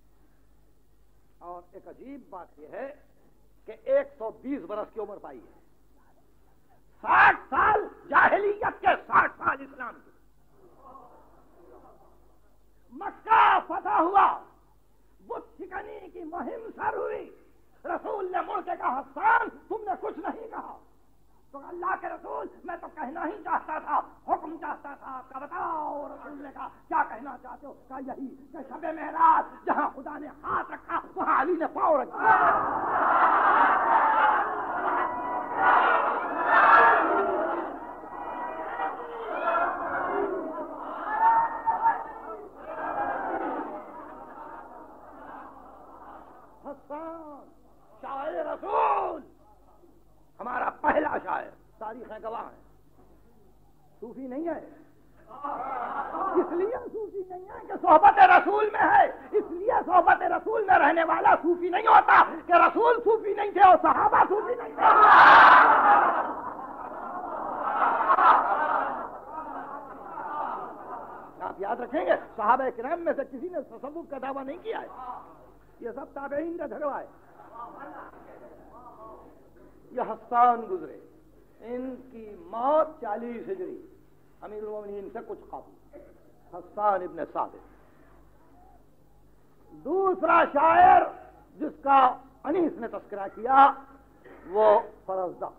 S1: اور ایک عجیب بات یہ ہے کہ ایک سو بیس برس کی عمر پائی ہے. ساٹھ سال جاہلیت کے, ساٹھ سال اسلام کے. مکہ فتح ہوا, بت شکنی کی مہم سر ہوئی. رسول نے مڑ کے کہا حسان تم نے کچھ نہیں کہا. تو اللہ کے رسول میں تو کہنا ہی چاہتا تھا, حکم چاہتا تھا آپ کا, بتاؤ. رسول نے کہا کیا کہنا چاہتے ہو؟ کہا یہی کہ شب معراج جہاں خدا نے ہاتھ رکھا وہاں علی نے پاؤں رکھا. حسان شاعر رسول, ہمارا پہلا شاعر, تاریخیں گواہ ہیں. صوفی نہیں ہے, اس لیے صوفی نہیں ہے کہ صحبت رسول میں ہے. اس لیے صحبت رسول میں رہنے والا صوفی نہیں ہوتا کہ رسول صوفی نہیں تھے اور صحابہ صوفی نہیں تھے. یاد رکھیں گے صحابہ کرام میں سے کسی نے تصوف کا دعویٰ نہیں کیا ہے، یہ سب تابعین کا جھگڑا ہے۔ یہ حسان گزرے، ان کی موت چالیس ہجری، امیر المومنین سے کچھ قبل، حسان ابن ثابت۔ دوسرا شاعر جس کا انیس نے تذکرہ کیا وہ فرزدق۔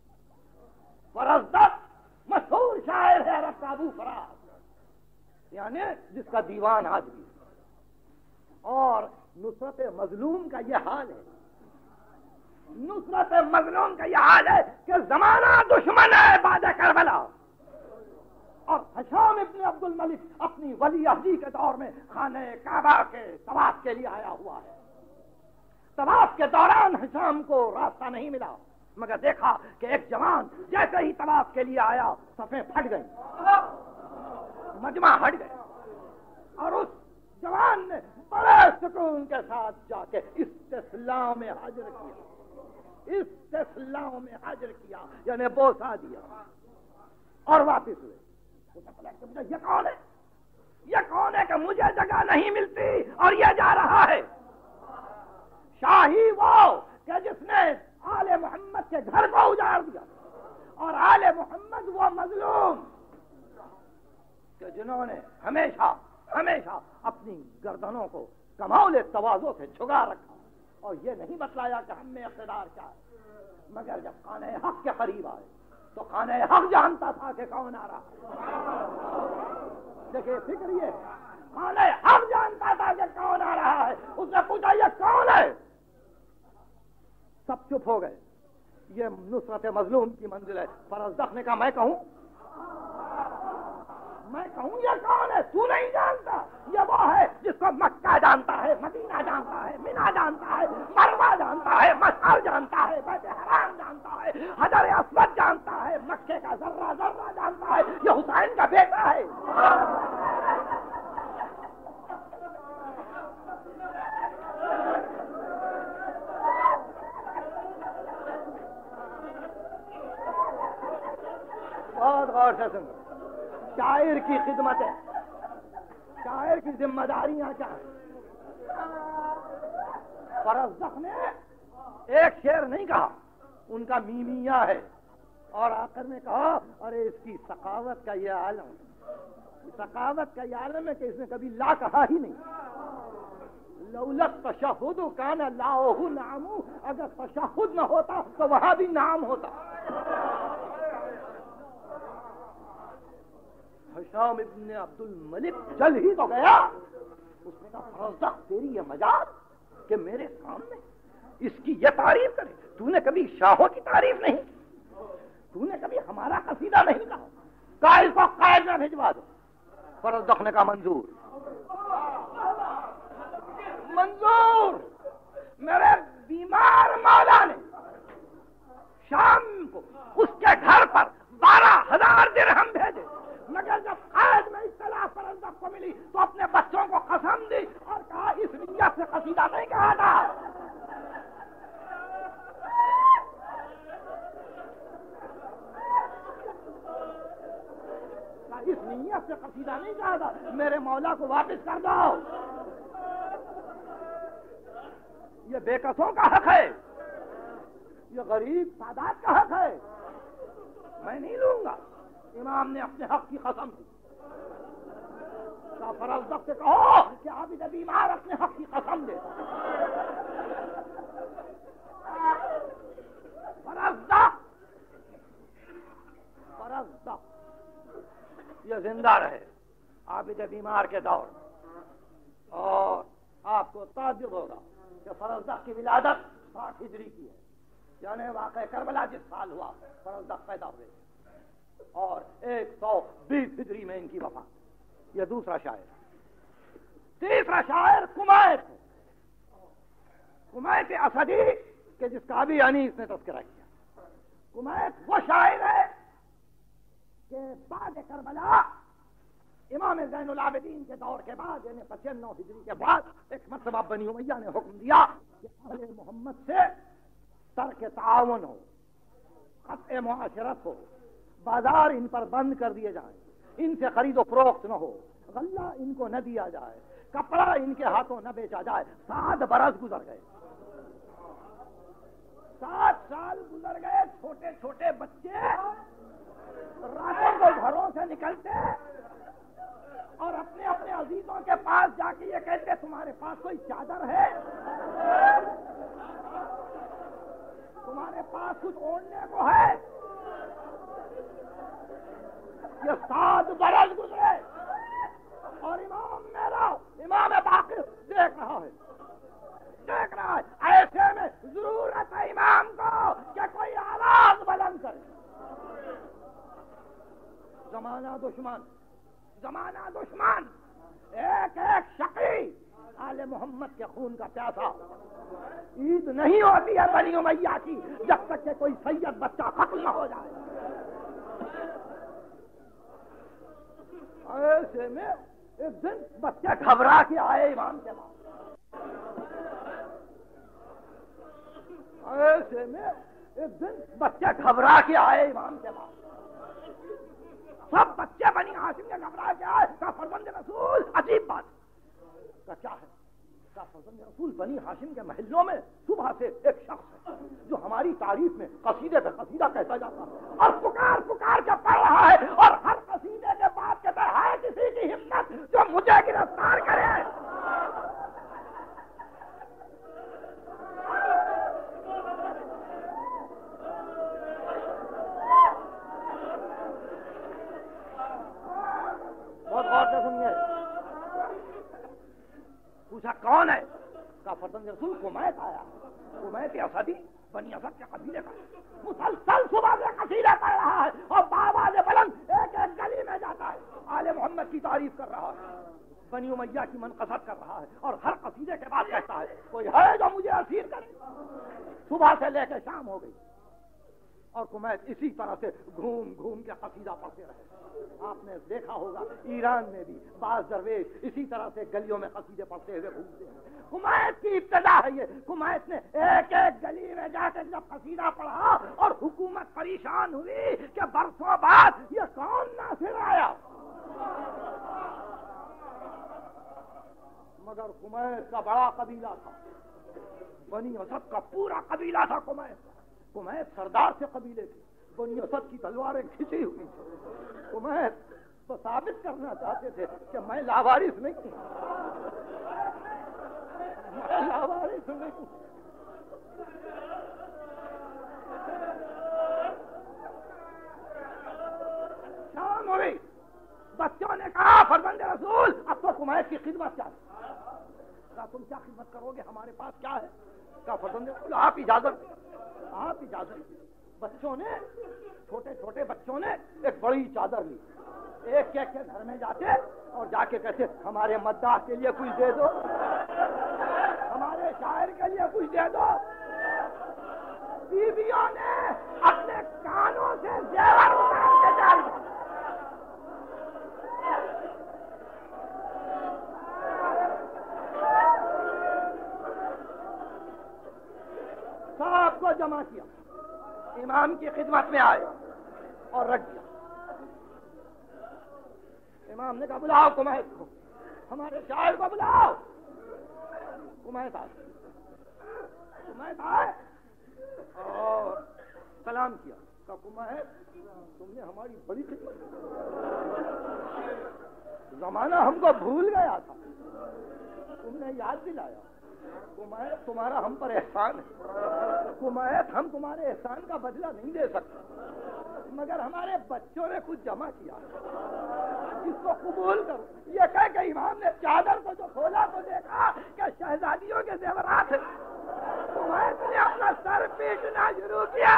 S1: فرزدق مشہور شاعر ہے عرب کا ابو فراز، یعنی جس کا دیوان آج بھی، اور نصرت مظلوم کا یہ حال ہے، نصرت مظلوم کا یہ حال ہے کہ زمانہ دشمن ہے بعد کربلا، اور حشام ابن عبد الملک اپنی ولی عہدی کے دور میں خانہ کعبہ کے طواف کے لیے آیا ہوا ہے۔ طواف کے دوران حشام کو راستہ نہیں ملا، مگر دیکھا کہ ایک جوان جیسے ہی طواف کے لیے آیا صفیں پھٹ گئی، مجمع ہٹ گئے، اور اس جوان نے بڑے سکون کے ساتھ جا کے استسلام میں حاضر کیا، استسلام میں حاضر کیا یعنی بوسہ دیا اور واپس ہوئے۔ یہ کون ہے؟ یہ کون ہے کہ مجھے جگہ نہیں ملتی اور یہ جا رہا ہے؟ شاہی وہ کہ جس نے آل محمد کے گھر کو اجاڑ دیا، اور آل محمد وہ مظلوم کہ جنہوں نے ہمیشہ ہمیشہ اپنی گردنوں کو کمال تواضع سے جھکا رکھا، اور یہ نہیں بتلایا کہ ہم میں اقتدار کیا ہے، مگر جب خانہ حق کے قریب آئے تو خانہ حق جانتا تھا کہ کون آ رہا۔ دیکھیں فکر یہ، خانہ حق جانتا تھا کہ کون آ رہا ہے، اس نے پوچھا یہ کون ہے؟ سب چپ ہو گئے۔ یہ نصرت مظلوم کی منزل ہے۔ فرزدق نے کہا میں کہوں میں کہوں یہ کون ہے؟ تو نہیں جانتا؟ یہ وہ ہے جس کو مکہ جانتا ہے، مدینہ جانتا ہے، مینا جانتا ہے، مروہ جانتا ہے، مشعر جانتا ہے، بیت حرام جانتا ہے، حجر اسود جانتا ہے، مکے کا ذرہ ذرہ جانتا ہے، یہ حسین کا بیٹا ہے۔ بہت غور سے سنو، شاعر کی خدمت ہے، شاعر کی ذمہ داریاں کیا ہیں۔ فرزدق نے ایک شعر نہیں کہا، ان کا میمیہ ہے، اور آخر میں کہا ارے اس کی ثقافت کا یہ عالم، ثقافت کا یہ عالم ہے کہ اس نے کبھی لا کہا ہی نہیں۔ لولت تشہد کان لاؤہ نعم، اگر تشہد نہ ہوتا تو وہاں بھی نام ہوتا۔ حشام ابن عبد الملک جل ہی تو گیا، اس نے کہا فرزدق تیری یہ مجال کہ میرے سامنے اس کی یہ تعریف کرے؟ تو نے کبھی شاہوں کی تعریف نہیں، تو نے کبھی ہمارا قصیدہ نہیں کہا، کہا اس کو قائد میں بھجوا دو۔ فرزدق نے کہا منظور منظور۔ میرے بیمار مولا نے شام کو اس کے گھر پر بارہ ہزار درہم بھیجے، مگر جب قائد میں اطلاع فرزدق کو ملی تو اپنے بچوں کو قسم دی اور کہا اس نیت سے قصیدہ نہیں کہا تھا۔ اس نیت سے قصیدہ نہیں کہا تھا، میرے مولا کو واپس کر دو، یہ بے کسوں کا حق ہے، یہ غریب سادات کا حق ہے، میں نہیں لوں گا۔ امام نے اپنے حق کی قسم دی۔ فرزدق سے کہو کہ عابد بیمار اپنے حق کی قسم دے۔ فرزدق فرزدق یہ زندہ رہے عابد بیمار کے دور میں، اور آپ کو تعجب ہوگا کہ فرزدق کی ولادت ساٹھ ہجری کی ہے، یعنی واقع کربلا جس سال ہوا فرزدق پیدا ہوئے، اور ایک سو بیس ہجری میں ان کی وفات۔ یہ دوسرا شاعر۔ تیسرا شاعر کمیت ہے، کمیت اسدی کہ جس کا بھی انیس نے تذکرہ کیا۔ کمیت وہ شاعر ہے کہ بعد کربلا امام زین العابدین کے دور کے بعد یعنی پچانوے ہجری کے بعد ایک مرتبہ بنی امیہ نے حکم دیا کہ اہل محمد سے ترک تعاون ہو، قطع معاشرت ہو، بازار ان پر بند کر دیے جائیں، ان سے خرید و فروخت نہ ہو، غلہ ان کو نہ دیا جائے، کپڑا ان کے ہاتھوں نہ بیچا جائے۔ سات برس گزر گئے، سات سال گزر گئے، چھوٹے چھوٹے بچے راتوں کو گھروں سے نکلتے اور اپنے اپنے عزیزوں کے پاس جا کے یہ کہتے تمہارے پاس کوئی چادر ہے، تمہارے پاس کچھ اوڑھنے کو ہے؟ یہ سات برس گزرے اور امام میرا امام باقر دیکھ رہا ہے دیکھ رہا ہے ایسے میں ضرورت ہے امام کو کہ کوئی آواز بلند کرے۔ زمانہ دشمن زمانہ دشمن ایک ایک شقی آل محمد کے خون کا پیاسا۔ عید نہیں ہوتی ہے بنی امیہ کی جب تک کہ کوئی سید بچہ ختم نہ ہو جائے۔ ایسے میں ایک دن بچے گھبرا کے آئے امام کے پاس، ایسے میں ایک دن بچے گھبرا کے آئے امام کے پاس، سب بچے بنی ہاشم کے گھبرا کے آئے۔ کہا فرزند رسول عجیب بات، کہا کیا ہے؟ کہا فرزند رسول بنی ہاشم کے محلوں میں صبح سے ایک شخص ہے جو ہماری تعریف میں قصیدے پہ قصیدہ کہتا جاتا ہے اور پکار پکار کے پڑھ رہا ہے، اور ہر قصیدے کے بعد کہتا ہے کسی کی ہمت جو مجھے گرفتار کرے۔ بہت غور سے سنیے۔ پوچھا کون ہے؟ کہا فرزند رسول کمیت آیا، کمیت اسدی بنی اسد کے قبیلے کا، مسلسل صبح سے قصیدہ پڑھ رہا ہے اور بآواز بلند ایک ایک گلی میں جاتا ہے، آل محمد کی تعریف کر رہا ہے، بنی امیہ کی منقصد کر رہا ہے، اور ہر قصیدے کے بعد کہتا ہے کوئی ہے جو مجھے اسیر کرے۔ صبح سے لے کے شام ہو گئی اور کمیت اسی طرح سے گھوم گھوم کے قصیدہ پڑھتے رہے۔ آپ نے دیکھا ہوگا ایران میں بھی بعض درویش اسی طرح سے گلیوں میں قصیدے پڑھتے ہوئے گھومتے ہیں۔ کمیت کی ابتدا ہے یہ۔ کمیت نے ایک ایک گلی میں جا کے جب قصیدہ پڑھا اور حکومت پریشان ہوئی کہ برسوں بعد یہ کون ناصر آیا، مگر کمیت کا بڑا قبیلہ تھا، بنی اسد کا پورا قبیلہ تھا کمیت۔ کمیت سردار سے قبیلے تھے، بنی اسد کی تلواریں کھینچی ہوئی تھی۔ کمیت تو ثابت کرنا چاہتے تھے کہ میں لاوارث نہیں ہوں، میں لاوارث نہیں ہوں۔ شام ہوئی، بچوں نے کہا فرزند رسول اب تو کمیت کی خدمت چاہیے۔ کہا تم کیا خدمت کرو گے، ہمارے پاس کیا ہے؟ کہا فرزند رسول آپ اجازت آپ اجازت بچوں نے چھوٹے چھوٹے بچوں نے ایک بڑی چادر لی، ایک ایک کے گھر میں جاتے اور جا کے کہتے ہمارے مداح کے لیے کچھ دے دو، ہمارے شاعر کے لیے کچھ دے دو۔ بیویوں نے اپنے کانوں سے زیور اتار کے ڈال دیا۔ سب کو جمع کیا، امام کی خدمت میں آئے اور رکھ دیا۔ امام نے کہا بلاؤ کمیت کو، ہمارے شاعر کو بلاؤ۔ کمیت آئے کمیت آئے اور سلام کیا، کہا کمیت تم نے ہماری بڑی خدمت، زمانہ ہم کو بھول گیا تھا، تم نے یاد دلایا۔ کمیت تمہارا ہم پر احسان ہے، کمیت ہم تمہارے احسان کا بدلہ نہیں دے سکتے، مگر ہمارے بچوں نے کچھ جمع کیا، اس کو قبول کرو۔ یہ کہہ کہ امام نے چادر کو جو کھولا تو دیکھا کہ شہزادیوں کے زیورات ہیں۔ کمیت نے اپنا سر پیٹنا شروع کیا۔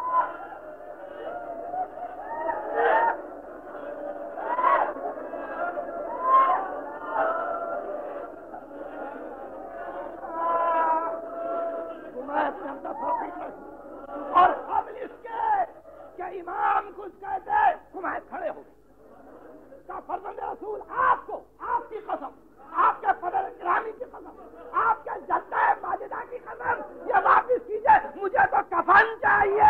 S1: اور قبل اس کے کہ امام کچھ کہتے کمیت کھڑے ہو گئے، کہا فرزند رسول آپ کو، آپ کی قسم، آپ کے فضل گرامی کی قسم، آپ کے جدہ ماجدہ کی قسم، یہ واپس کیجئے، مجھے تو کفن چاہیے۔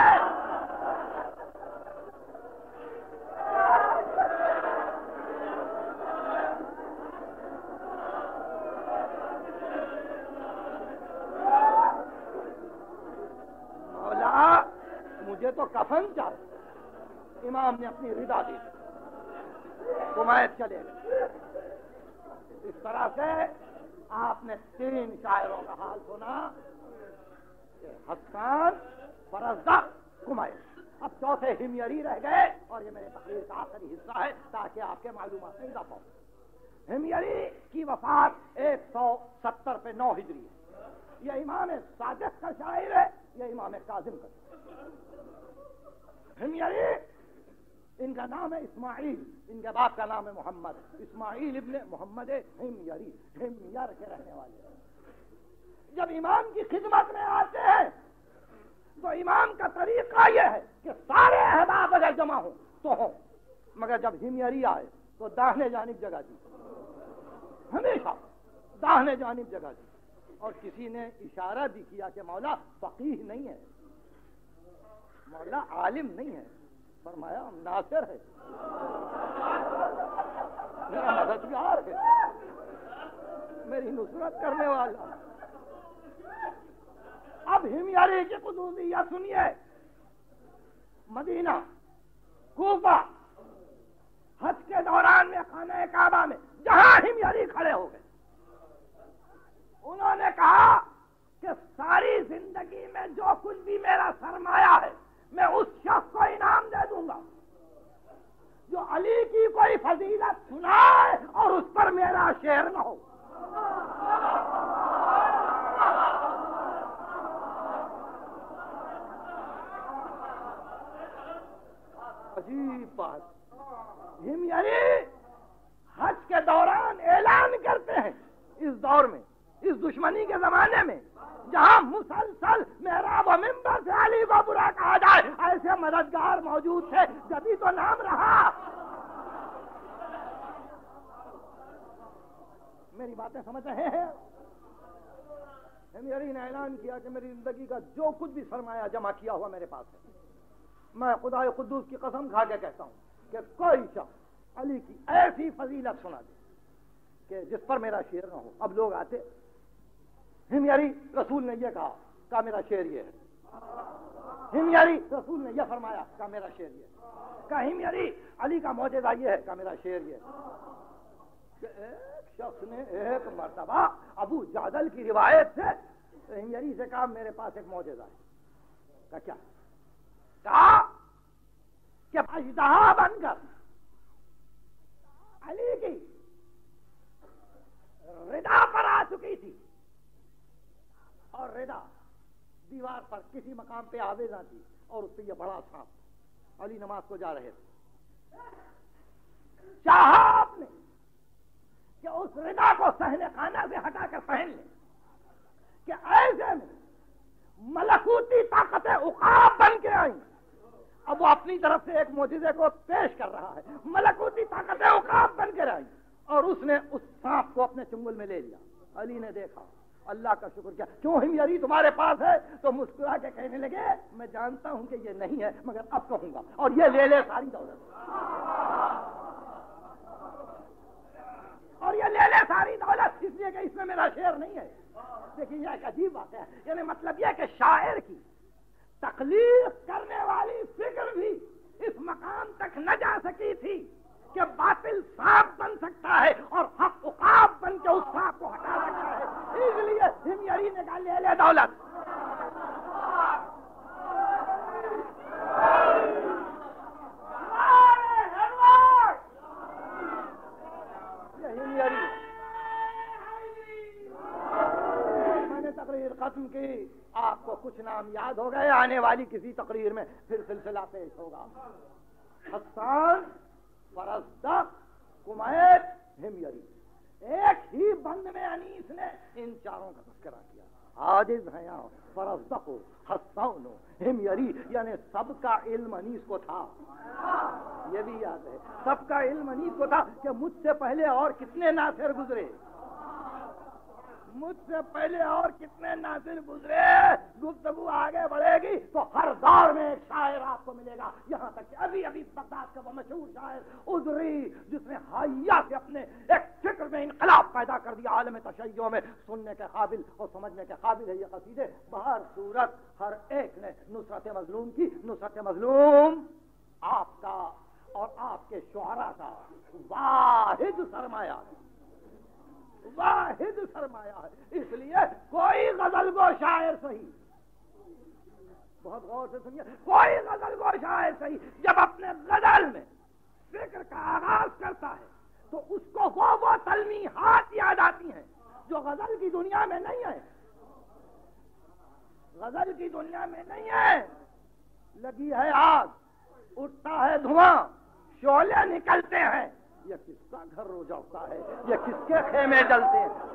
S1: سامنے اپنی رضا دی کمائت چلے گئے. اس طرح سے آپ نے تین شاعروں کا حال سنا کہ حسان، فرزدق، کمائت. اب چوتھے ہمیری رہ گئے اور یہ میرے تقریر کا آخری حصہ ہے تاکہ آپ کے معلومات میں اضافہ ہو. ہمیری کی وفات ایک سو ستر پہ نو ہجری ہے. یہ امام صادق کا شاعر ہے، یہ امام کاظم کا شاعر. ہمیری ان کا نام ہے اسماعیل، ان کے باپ کا نام ہے محمد. اسماعیل ابن محمد ہمیری، ہمیر کے رہنے والے. جب امام کی خدمت میں آتے ہیں تو امام کا طریقہ یہ ہے کہ سارے احباب اگر جمع ہوں تو ہوں، مگر جب ہمیری آئے تو داہنے جانب جگہ دی، ہمیشہ داہنے جانب جگہ دی. اور کسی نے اشارہ بھی کیا کہ مولا فقیہ نہیں ہے، مولا عالم نہیں ہے، فرمایا ناصر ہے، میرا مددگار ہے، میری نصرت کرنے والا. اب ہمیری کی خصوصیت سنیے. مدینہ، کوفہ، حج کے دوران میں خانہ کعبہ میں جہاں ہمیری کھڑے ہو گئے، انہوں نے کہا کہ ساری زندگی میں جو کچھ بھی میرا سرمایہ ہے میں اس شخص کو انعام دے دوں گا جو علی کی کوئی فضیلت سنائے اور اس پر میرا شعر نہ ہو. عجیب بات. ہمیری حج کے دوران اعلان کرتے ہیں اس دور میں، اس دشمنی کے زمانے میں جہاں مسلسل محراب و منبر سے علی کو برا کہا جائے، ایسے مددگار موجود تھے جبھی تو نام رہا. میری باتیں سمجھ رہے ہیں؟ ہمیری نے اعلان کیا کہ میری زندگی کا جو کچھ بھی سرمایہ جمع کیا ہوا میرے پاس ہے، میں خدا قدوس کی قسم کھا کے کہتا ہوں کہ کوئی شخص علی کی ایسی فضیلت سنا دے کہ جس پر میرا شعر نہ ہو. اب لوگ آتے، ہمیری رسول نے یہ کہا، کہا میرا شعر یہ ہے. ہمیری رسول نے یہ فرمایا، کہا میرا شعر یہ ہے. کہا ہمیری علی کا معجزہ یہ ہے، کہا میرا شعر یہ ہے. کہ ایک شخص نے ایک مرتبہ ابو جادل کی روایت سے ہمیری سے کہا میرے پاس ایک معجزہ ہے. کہا کیا؟ کہا کہ اژدہا بن کر علی کی ردا پر آ چکی تھی اور ردا دیوار پر کسی مقام پہ آویزاں تھی اور اس پہ یہ بڑا سانپ. علی نماز کو جا رہے تھے، چاہا آپ نے کہ اس ردا کو صحن خانہ سے ہٹا کر پہن لیں کہ ایسے میں ملکوتی طاقتیں عقاب بن کے آئیں. اب وہ اپنی طرف سے ایک معجزے کو پیش کر رہا ہے، ملکوتی طاقتیں عقاب بن کے آئیں اور اس نے اس سانپ کو اپنے چنگل میں لے لیا. علی نے دیکھا، اللہ کا شکر کیا، کیوں ہمیری تمہارے پاس ہے؟ تو مسکرا کے کہنے لگے میں جانتا ہوں کہ یہ نہیں ہے مگر اب کہوں گا، اور یہ لے لے ساری دولت، اور یہ لے لے ساری دولت اس لیے کہ اس میں میرا شعر نہیں ہے. دیکھیے یہ ایک عجیب بات ہے، یعنی مطلب یہ کہ شاعر کی تخلیق کرنے والی فکر بھی اس مقام تک نہ جا سکی تھی کہ باطل سانپ بن سکتا ہے اور حق عقاب بن کے اس سانپ کو ہٹا سکتا ہے. اس لیے ہمیری نے کہا لے لے دولت. میں نے تقریر ختم کی، آپ کو کچھ نام یاد ہو گئے، آنے والی کسی تقریر میں پھر سلسلہ پیش ہوگا. حسان، فرزدق، کمائت، ہمیری، ایک ہی بند میں انیس نے ان چاروں کا تذکرہ کیا. عاجز ہیں یہاں، فرزدق ہو، حسان ہو، ہمیری، یعنی سب کا علم انیس کو تھا. یہ بھی یاد ہے، سب کا علم انیس کو تھا کہ مجھ سے پہلے اور کتنے ناصر گزرے، مجھ سے پہلے اور کتنے ناصر گزرے. گفتگو آگے بڑھے گی تو ہر دور میں ایک شاعر آپ کو ملے گا، یہاں تک کہ ابھی ابھی بغداد کا وہ مشہور شاعر عذری جس نے حیا سے اپنے ایک فکر میں انقلاب پیدا کر دیا عالم تشیع میں، سننے کے قابل اور سمجھنے کے قابل ہے یہ قصیدے. بہر صورت ہر ایک نے نصرت مظلوم کی، نصرت مظلوم آپ کا اور آپ کے شعراء کا واحد سرمایہ ہے، واحد سرمایہ ہے۔ اس لیے کوئی غزل گو شاعر صحیح، بہت غور سے سنیے، کوئی غزل گو شاعر صحیح جب اپنے غزل میں فکر کا آغاز کرتا ہے تو اس کو وہ وہ تلمیحات یاد آتی ہیں جو غزل کی دنیا میں نہیں ہے، غزل کی دنیا میں نہیں ہے۔ لگی ہے آگ، اٹھتا ہے دھواں، شعلے نکلتے ہیں، یہ کس کا گھر رو جاتا ہے، یہ کس کے خیمے جلتے ہیں،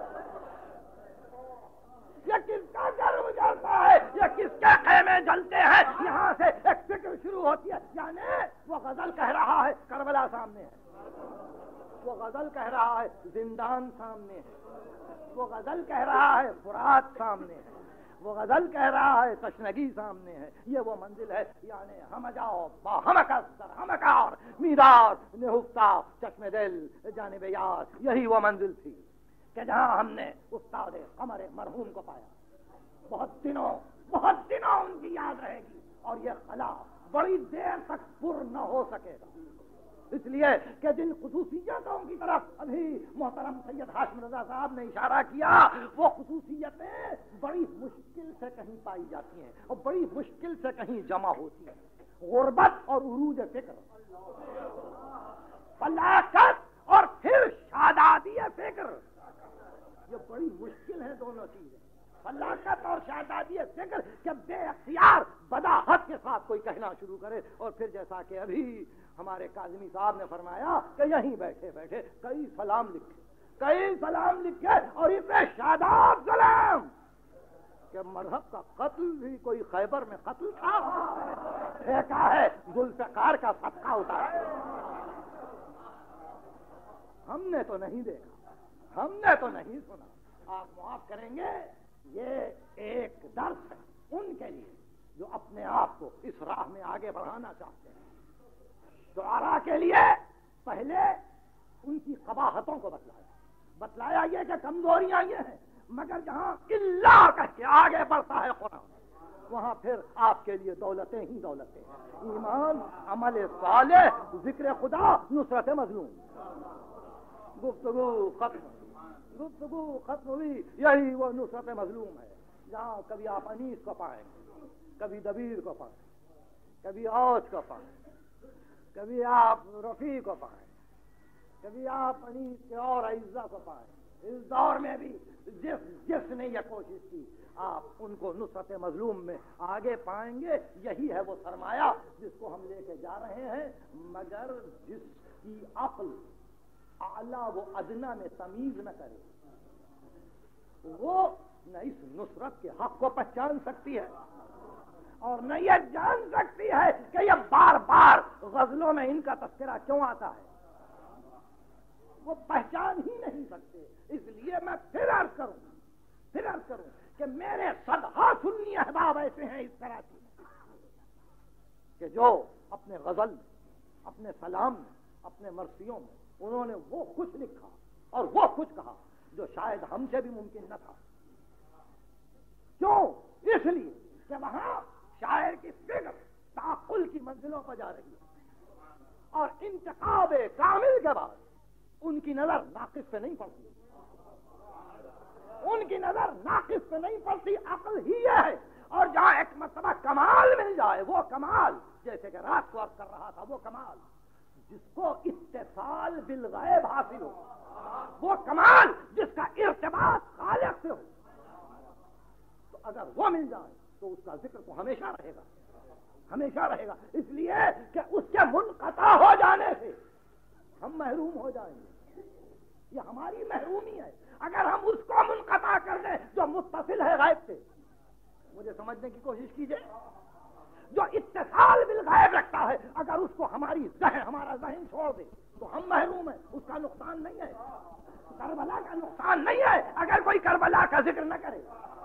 S1: یہ کس کا گھر اجڑتا ہے، یہ کس کے خیمے جلتے ہیں۔ یہاں سے ایک فکر شروع ہوتی ہے، یعنی وہ غزل کہہ رہا ہے کربلا سامنے ہے، وہ غزل کہہ رہا ہے زندان سامنے ہے، وہ غزل کہہ رہا ہے فرات سامنے ہے، وہ غزل کہہ رہا ہے تشنگی سامنے ہے۔ یہ وہ منزل ہے، یعنی ہم جاؤ با ہمکس در ہمکار میدار نہفتا چشم دل جانب یار، یہی وہ منزل تھی کہ جہاں ہم نے استاد قمر مرحوم کو پایا۔ بہت دنوں بہت دنوں ان کی یاد رہے گی اور یہ خلا بڑی دیر تک پر نہ ہو سکے گا، اس لیے کہ جن خصوصیتوں کی طرف ابھی محترم سید ہاشم رضا صاحب نے اشارہ کیا، وہ خصوصیتیں بڑی مشکل سے کہیں پائی جاتی ہیں اور بڑی مشکل سے کہیں جمع ہوتی ہیں۔ غربت اور عروج فکر، فلاکت اور پھر شادابی فکر، یہ بڑی مشکل ہے دونوں چیزیں، فلاکت اور شادابی فکر کہ بے اختیار بداحت کے ساتھ کوئی کہنا شروع کرے، اور پھر جیسا کہ ابھی ہمارے کاظمی صاحب نے فرمایا کہ یہیں بیٹھے بیٹھے کئی سلام لکھے، کئی سلام لکھے، اور اتنے شاداب سلام کہ مذہب کا قتل بھی کوئی خیبر میں قتل تھا، پھینکا ہے ذوالفقار کا صدقہ اتارا۔ ہم نے تو نہیں دیکھا، ہم نے تو نہیں سنا، آپ معاف کریں گے، یہ ایک درس ہے ان کے لیے جو اپنے آپ کو اس راہ میں آگے بڑھانا چاہتے ہیں۔ شعراء کے لیے پہلے ان کی قباحتوں کو بتلایا، بتلایا یہ کہ کمزوریاں یہ ہیں، مگر جہاں اللہ کہہ کے آگے بڑھتا ہے قرآن، وہاں پھر آپ کے لیے دولتیں ہی دولتیں، ایمان، عمل صالح، ذکر خدا، نصرت مظلوم۔ گفتگو ختم، گفتگو ختم ہوئی، یہی وہ نصرت مظلوم ہے، جہاں کبھی آپ انیس کو پائیں گے، کبھی دبیر کو پائیں، کبھی اوج کو پائیں، کبھی آپ رفیع کو پائیں، کبھی آپ انیس کے اور اعزا کو پائیں۔ اس دور میں بھی جس جس نے یہ کوشش کی، آپ ان کو نصرت مظلوم میں آگے پائیں گے۔ یہی ہے وہ سرمایہ جس کو ہم لے کے جا رہے ہیں، مگر جس کی عقل اعلیٰ و ادنا میں تمیز نہ کرے، وہ نہ اس نصرت کے حق کو پہچان سکتی ہے اور نہ یہ جان سکتی ہے کہ یہ بار بار غزلوں میں ان کا تذکرہ کیوں آتا ہے، وہ پہچان ہی نہیں سکتے۔ اس لیے میں پھر عرض کروں پھر عرض کروں کہ میرے صدہا سنی احباب ایسے ہیں اس طرح کے کہ جو اپنے غزل میں، اپنے سلام میں، اپنے مرثیوں میں انہوں نے وہ کچھ لکھا اور وہ کچھ کہا جو شاید ہم سے بھی ممکن نہ تھا۔ کیوں؟ اس لیے کہ وہاں شاعر کی فکر تعقل کی منزلوں پر جا رہی ہے، اور انتخاب کامل کے بعد ان کی نظر ناقص پہ نہیں پڑتی، ان کی نظر ناقص پہ نہیں پڑتی، عقل ہی ہے۔ اور جہاں ایک مرتبہ کمال مل جائے، وہ کمال جیسے کہ رات کو عرض کر رہا تھا، وہ کمال جس کو اتصال بالغیب حاصل ہو، وہ کمال جس کا ارتباط خالق سے ہو، تو اگر وہ مل جائے تو اس کا ذکر تو ہمیشہ رہے گا، ہمیشہ رہے گا، اس لیے کہ اس کے منقطع ہو جانے سے ہم محروم ہو جائیں گے، یہ ہماری محرومی ہے۔ اگر ہم اس کو منقطع کر دیں جو متصل ہے غیب سے، مجھے سمجھنے کی کوشش کیجئے، جو اتصال بالغیب رکھتا ہے، اگر اس کو ہماری ذہن ہمارا ذہن چھوڑ دے تو ہم محروم ہیں، اس کا نقصان نہیں ہے، کربلا کا نقصان نہیں ہے اگر کوئی کربلا کا ذکر نہ کرے،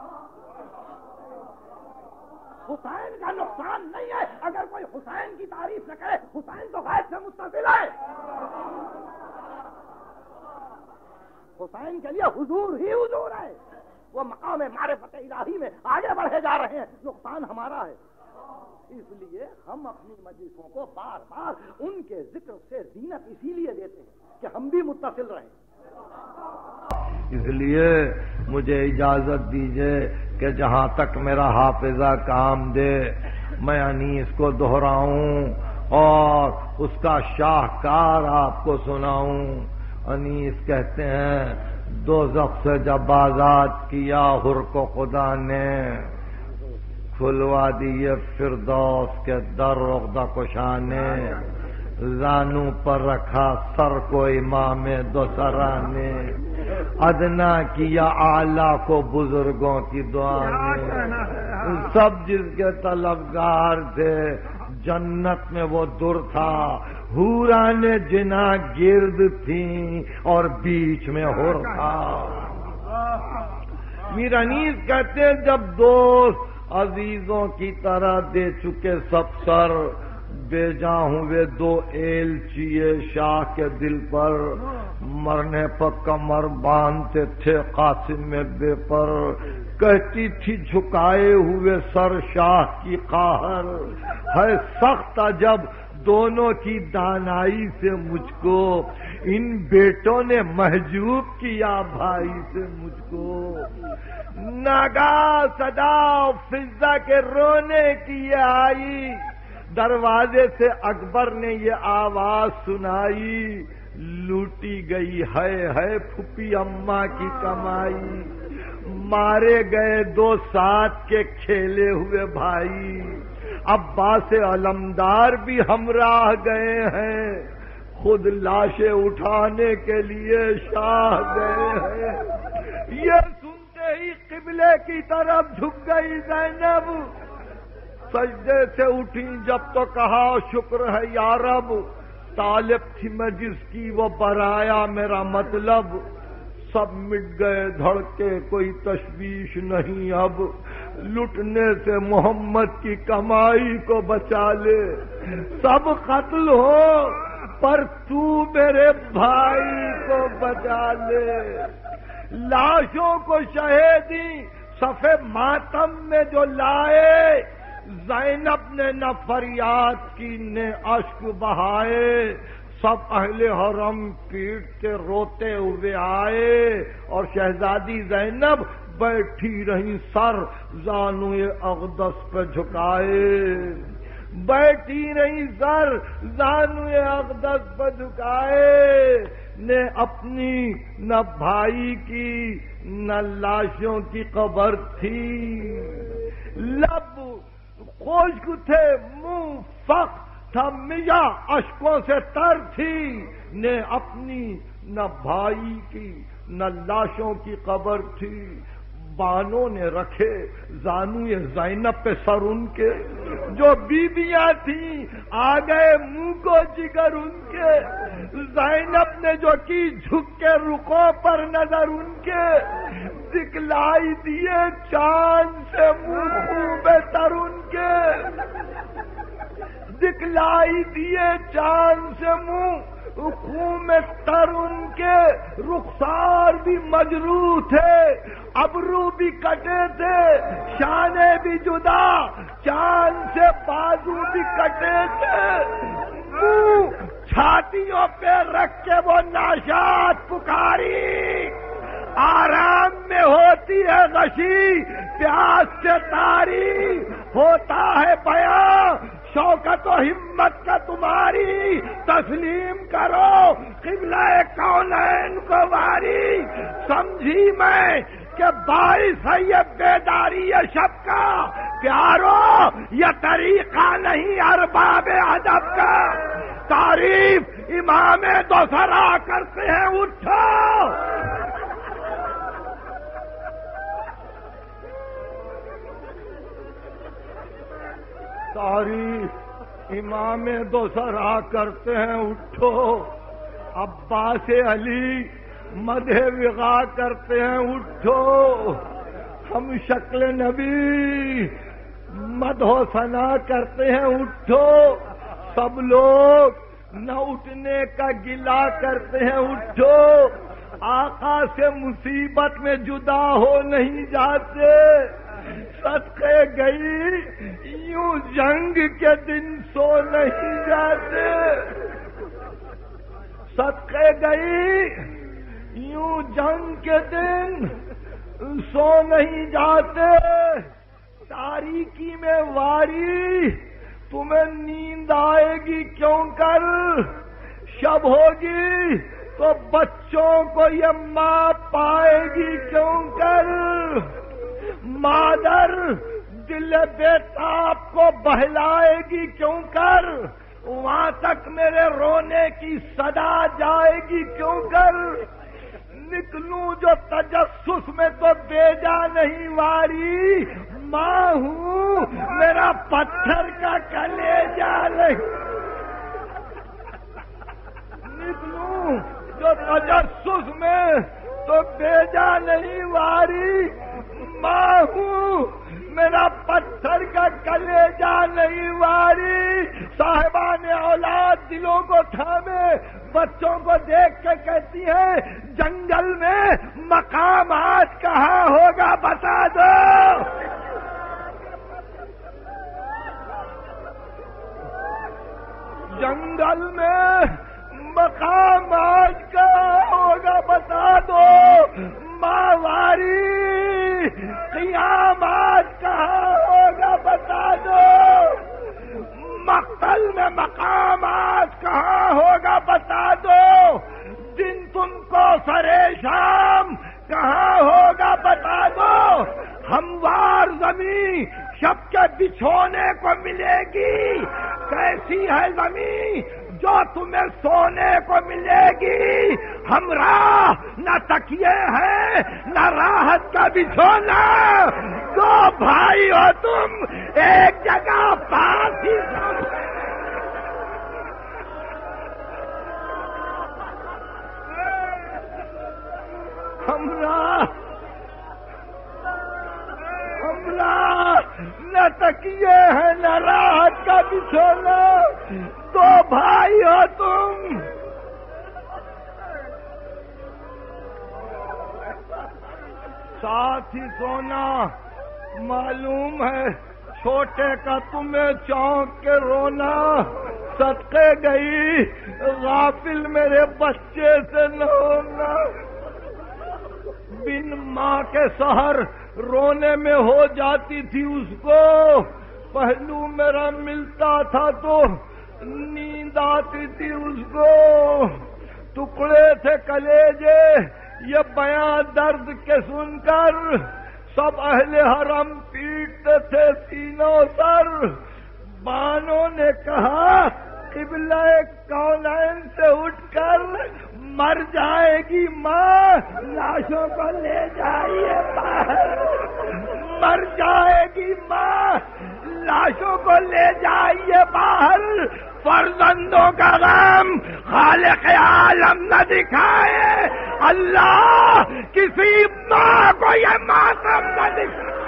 S1: حسین کا نقصان نہیں ہے اگر کوئی حسین کی تعریف نہ کرے، حسین تو غیب سے متصل ہے، حسین کے لیے حضور ہی حضور ہے، وہ مقام معرفت الہی میں آگے بڑھے جا رہے ہیں، نقصان ہمارا ہے۔ اس لیے ہم اپنی مجلسوں کو بار بار ان کے ذکر سے زینت اسی لیے دیتے ہیں کہ ہم بھی متصل رہیں۔
S4: اس لیے مجھے اجازت دیجیے کہ جہاں تک میرا حافظہ کام دے میں انیس کو دہراؤں اور اس کا شاہکار آپ کو سناؤں۔ انیس کہتے ہیں دوزخ سے جب آزاد کیا حر کو خدا نے، کھلوا دیے فردوس کے در عقدہ کشا نے، زانو پر رکھا سر کو امام دوسرا نے، ادنا کیا اعلیٰ کو بزرگوں کی دعا نے، سب جس کے طلبگار تھے جنت میں وہ در تھا، حوران جنا گرد تھیں اور بیچ میں حر تھا۔ میر انیس کہتے ہیں جب دوست عزیزوں کی طرح دے چکے سب سر، بے جاں ہوئے دو ایل چیے شاہ کے دل پر، مرنے پر کمر باندھتے تھے قاسم میں بے پر، کہتی تھی جھکائے ہوئے سر شاہ کی قہر، ہے سخت جب دونوں کی دانائی سے مجھ کو، ان بیٹوں نے محجوب کیا بھائی سے مجھ کو، ناگاہ صدا فضا کے رونے کی آئی، دروازے سے اکبر نے یہ آواز سنائی، لوٹی گئی ہے ہے پھپھی اماں کی کمائی، مارے گئے دو ساتھ کے کھیلے ہوئے بھائی، عباس علمدار بھی ہمراہ گئے ہیں، خود لاشیں اٹھانے کے لیے شاہ گئے ہیں۔ یہ سنتے ہی قبلے کی طرف جھک گئی زینب، سجدے سے اٹھی جب تو کہا شکر ہے یا رب، طالب تھی میں جس کی وہ برایا میرا مطلب، سب مٹ گئے دھڑکے کوئی تشویش نہیں اب، لٹنے سے محمد کی کمائی کو بچا لے، سب قتل ہو پر تو میرے بھائی کو بچا لے، لاشوں کو شہیدی صفے ماتم میں جو لائے، زینب نے نہ فریاد کی نے اشک بہائے، سب اہل حرم پیٹتے روتے ہوئے آئے، اور شہزادی زینب بیٹھی رہی سر زانوئے اقدس پہ جھکائے، بیٹھی رہی سر زانوئے اقدس پہ جھکائے، نے اپنی نہ بھائی کی نہ لاشوں کی قبر تھی، لب خشک تھے منہ فخ تھا میاں اشکوں سے تر تھی، نے اپنی نہ بھائی کی نہ لاشوں کی قبر تھی، بانوں نے رکھے زانوئے زینب پہ سر ان کے، جو بیویاں تھیں آ گئے منہ کو جگر ان کے، زینب نے جو کی جھک کے رکوں پر نظر ان کے، دکھلائی دیے چاند سے منہ خوب تر ان کے، دکھلائی دیے چاند سے منہ خون میں تر ان کے، رخسار بھی مجروح تھے، ابرو بھی کٹے تھے، شانے بھی جدا، چاند سے بازو بھی کٹے تھے، منہ چھاتیوں پہ رکھ کے وہ ناشاد پکاری، آرام میں ہوتی ہے غشی پیاس سے تاری، ہوتا ہے بیان شوکت و ہمت کا تمہاری، تسلیم کرو قبلہ کونین کو واری، سمجھی میں کہ باعث ہے یہ بیداری شب کا، پیارو یہ طریقہ نہیں ارباب ادب کا، تعریف امام دوسرا کرتے ہیں اٹھو، تعریف امام دوسرا کرتے ہیں اٹھو، عباس علی مدح وغا کرتے ہیں اٹھو، ہم شکل نبی مدح و ثنا کرتے ہیں اٹھو، سب لوگ نہ اٹھنے کا گلہ کرتے ہیں اٹھو، آقا سے مصیبت میں جدا ہو نہیں جاتے، صدقے گئی یوں جنگ کے دن سو نہیں جاتے، صدقے گئی یوں جنگ کے دن سو نہیں جاتے، تاریکی میں واری تمہیں نیند آئے گی کیوں کر، شب ہوگی تو بچوں کو یہ ماں پائے گی کیوں کر، مادر دل بیتاب کو بہلائے گی کیوں کر، وہاں تک میرے رونے کی صدا جائے گی کیوں کر، نکلوں جو تجسس میں تو بیجا نہیں واری، ماں ہوں میرا پتھر کا کلیجہ نہیں، نکلوں جو تجسس میں تو بیجا نہیں واری، ماں ہوں میرا پتھر کا کلیجہ نہیں واری، صاحبان اولاد دلوں کو تھامے بچوں کو دیکھ کے کہتی ہے جنگل میں مقام آج کہاں ہوگا بتا دو، جنگل میں مقام آج کہاں ہوگا بتا دو، ماواری قیام آج کہاں ہوگا بتا دو، مقتل میں مقام آج کہاں ہوگا بتا دو، دن تم کو سرے شام کہاں ہوگا بتا دو، ہموار زمین شب کے بچھونے کو ملے گی، کیسی ہے زمین جو تمہیں سونے کو ملے گی، ہمراہ نہ تکیے ہیں نہ راحت کا بچھونا، دو بھائی ہو تم ایک جگہ پاس ہی ہمراہ ہمراہ نہ تکیے ہیں نہ راحت کا بچھونا، دو بھائی ہو تم، ساتھ ہی سونا، معلوم ہے چھوٹے کا تمہیں چونک کے رونا، صدقے گئی غافل میرے بچے سے نہ ہونا، بن ماں کے سحر رونے میں ہو جاتی تھی اس کو، پہلو میرا ملتا تھا تو نیند آتی تھی اس کو، ٹکڑے تھے کلیجے یہ بیان درد کے سن کر، سب اہل حرم پیٹتے تھے سینوں سر، بانوں نے کہا قبلہ کونین سے اٹھ کر مر جائے گی ماں، لاشوں کو لے جائیے باہر، مر جائے گی ماں لاشوں کو لے جائیے باہر، فرزندوں کا غم خالق عالم نہ دکھائے، اللہ کسی ماں کو یہ ماتم نہ دکھائے۔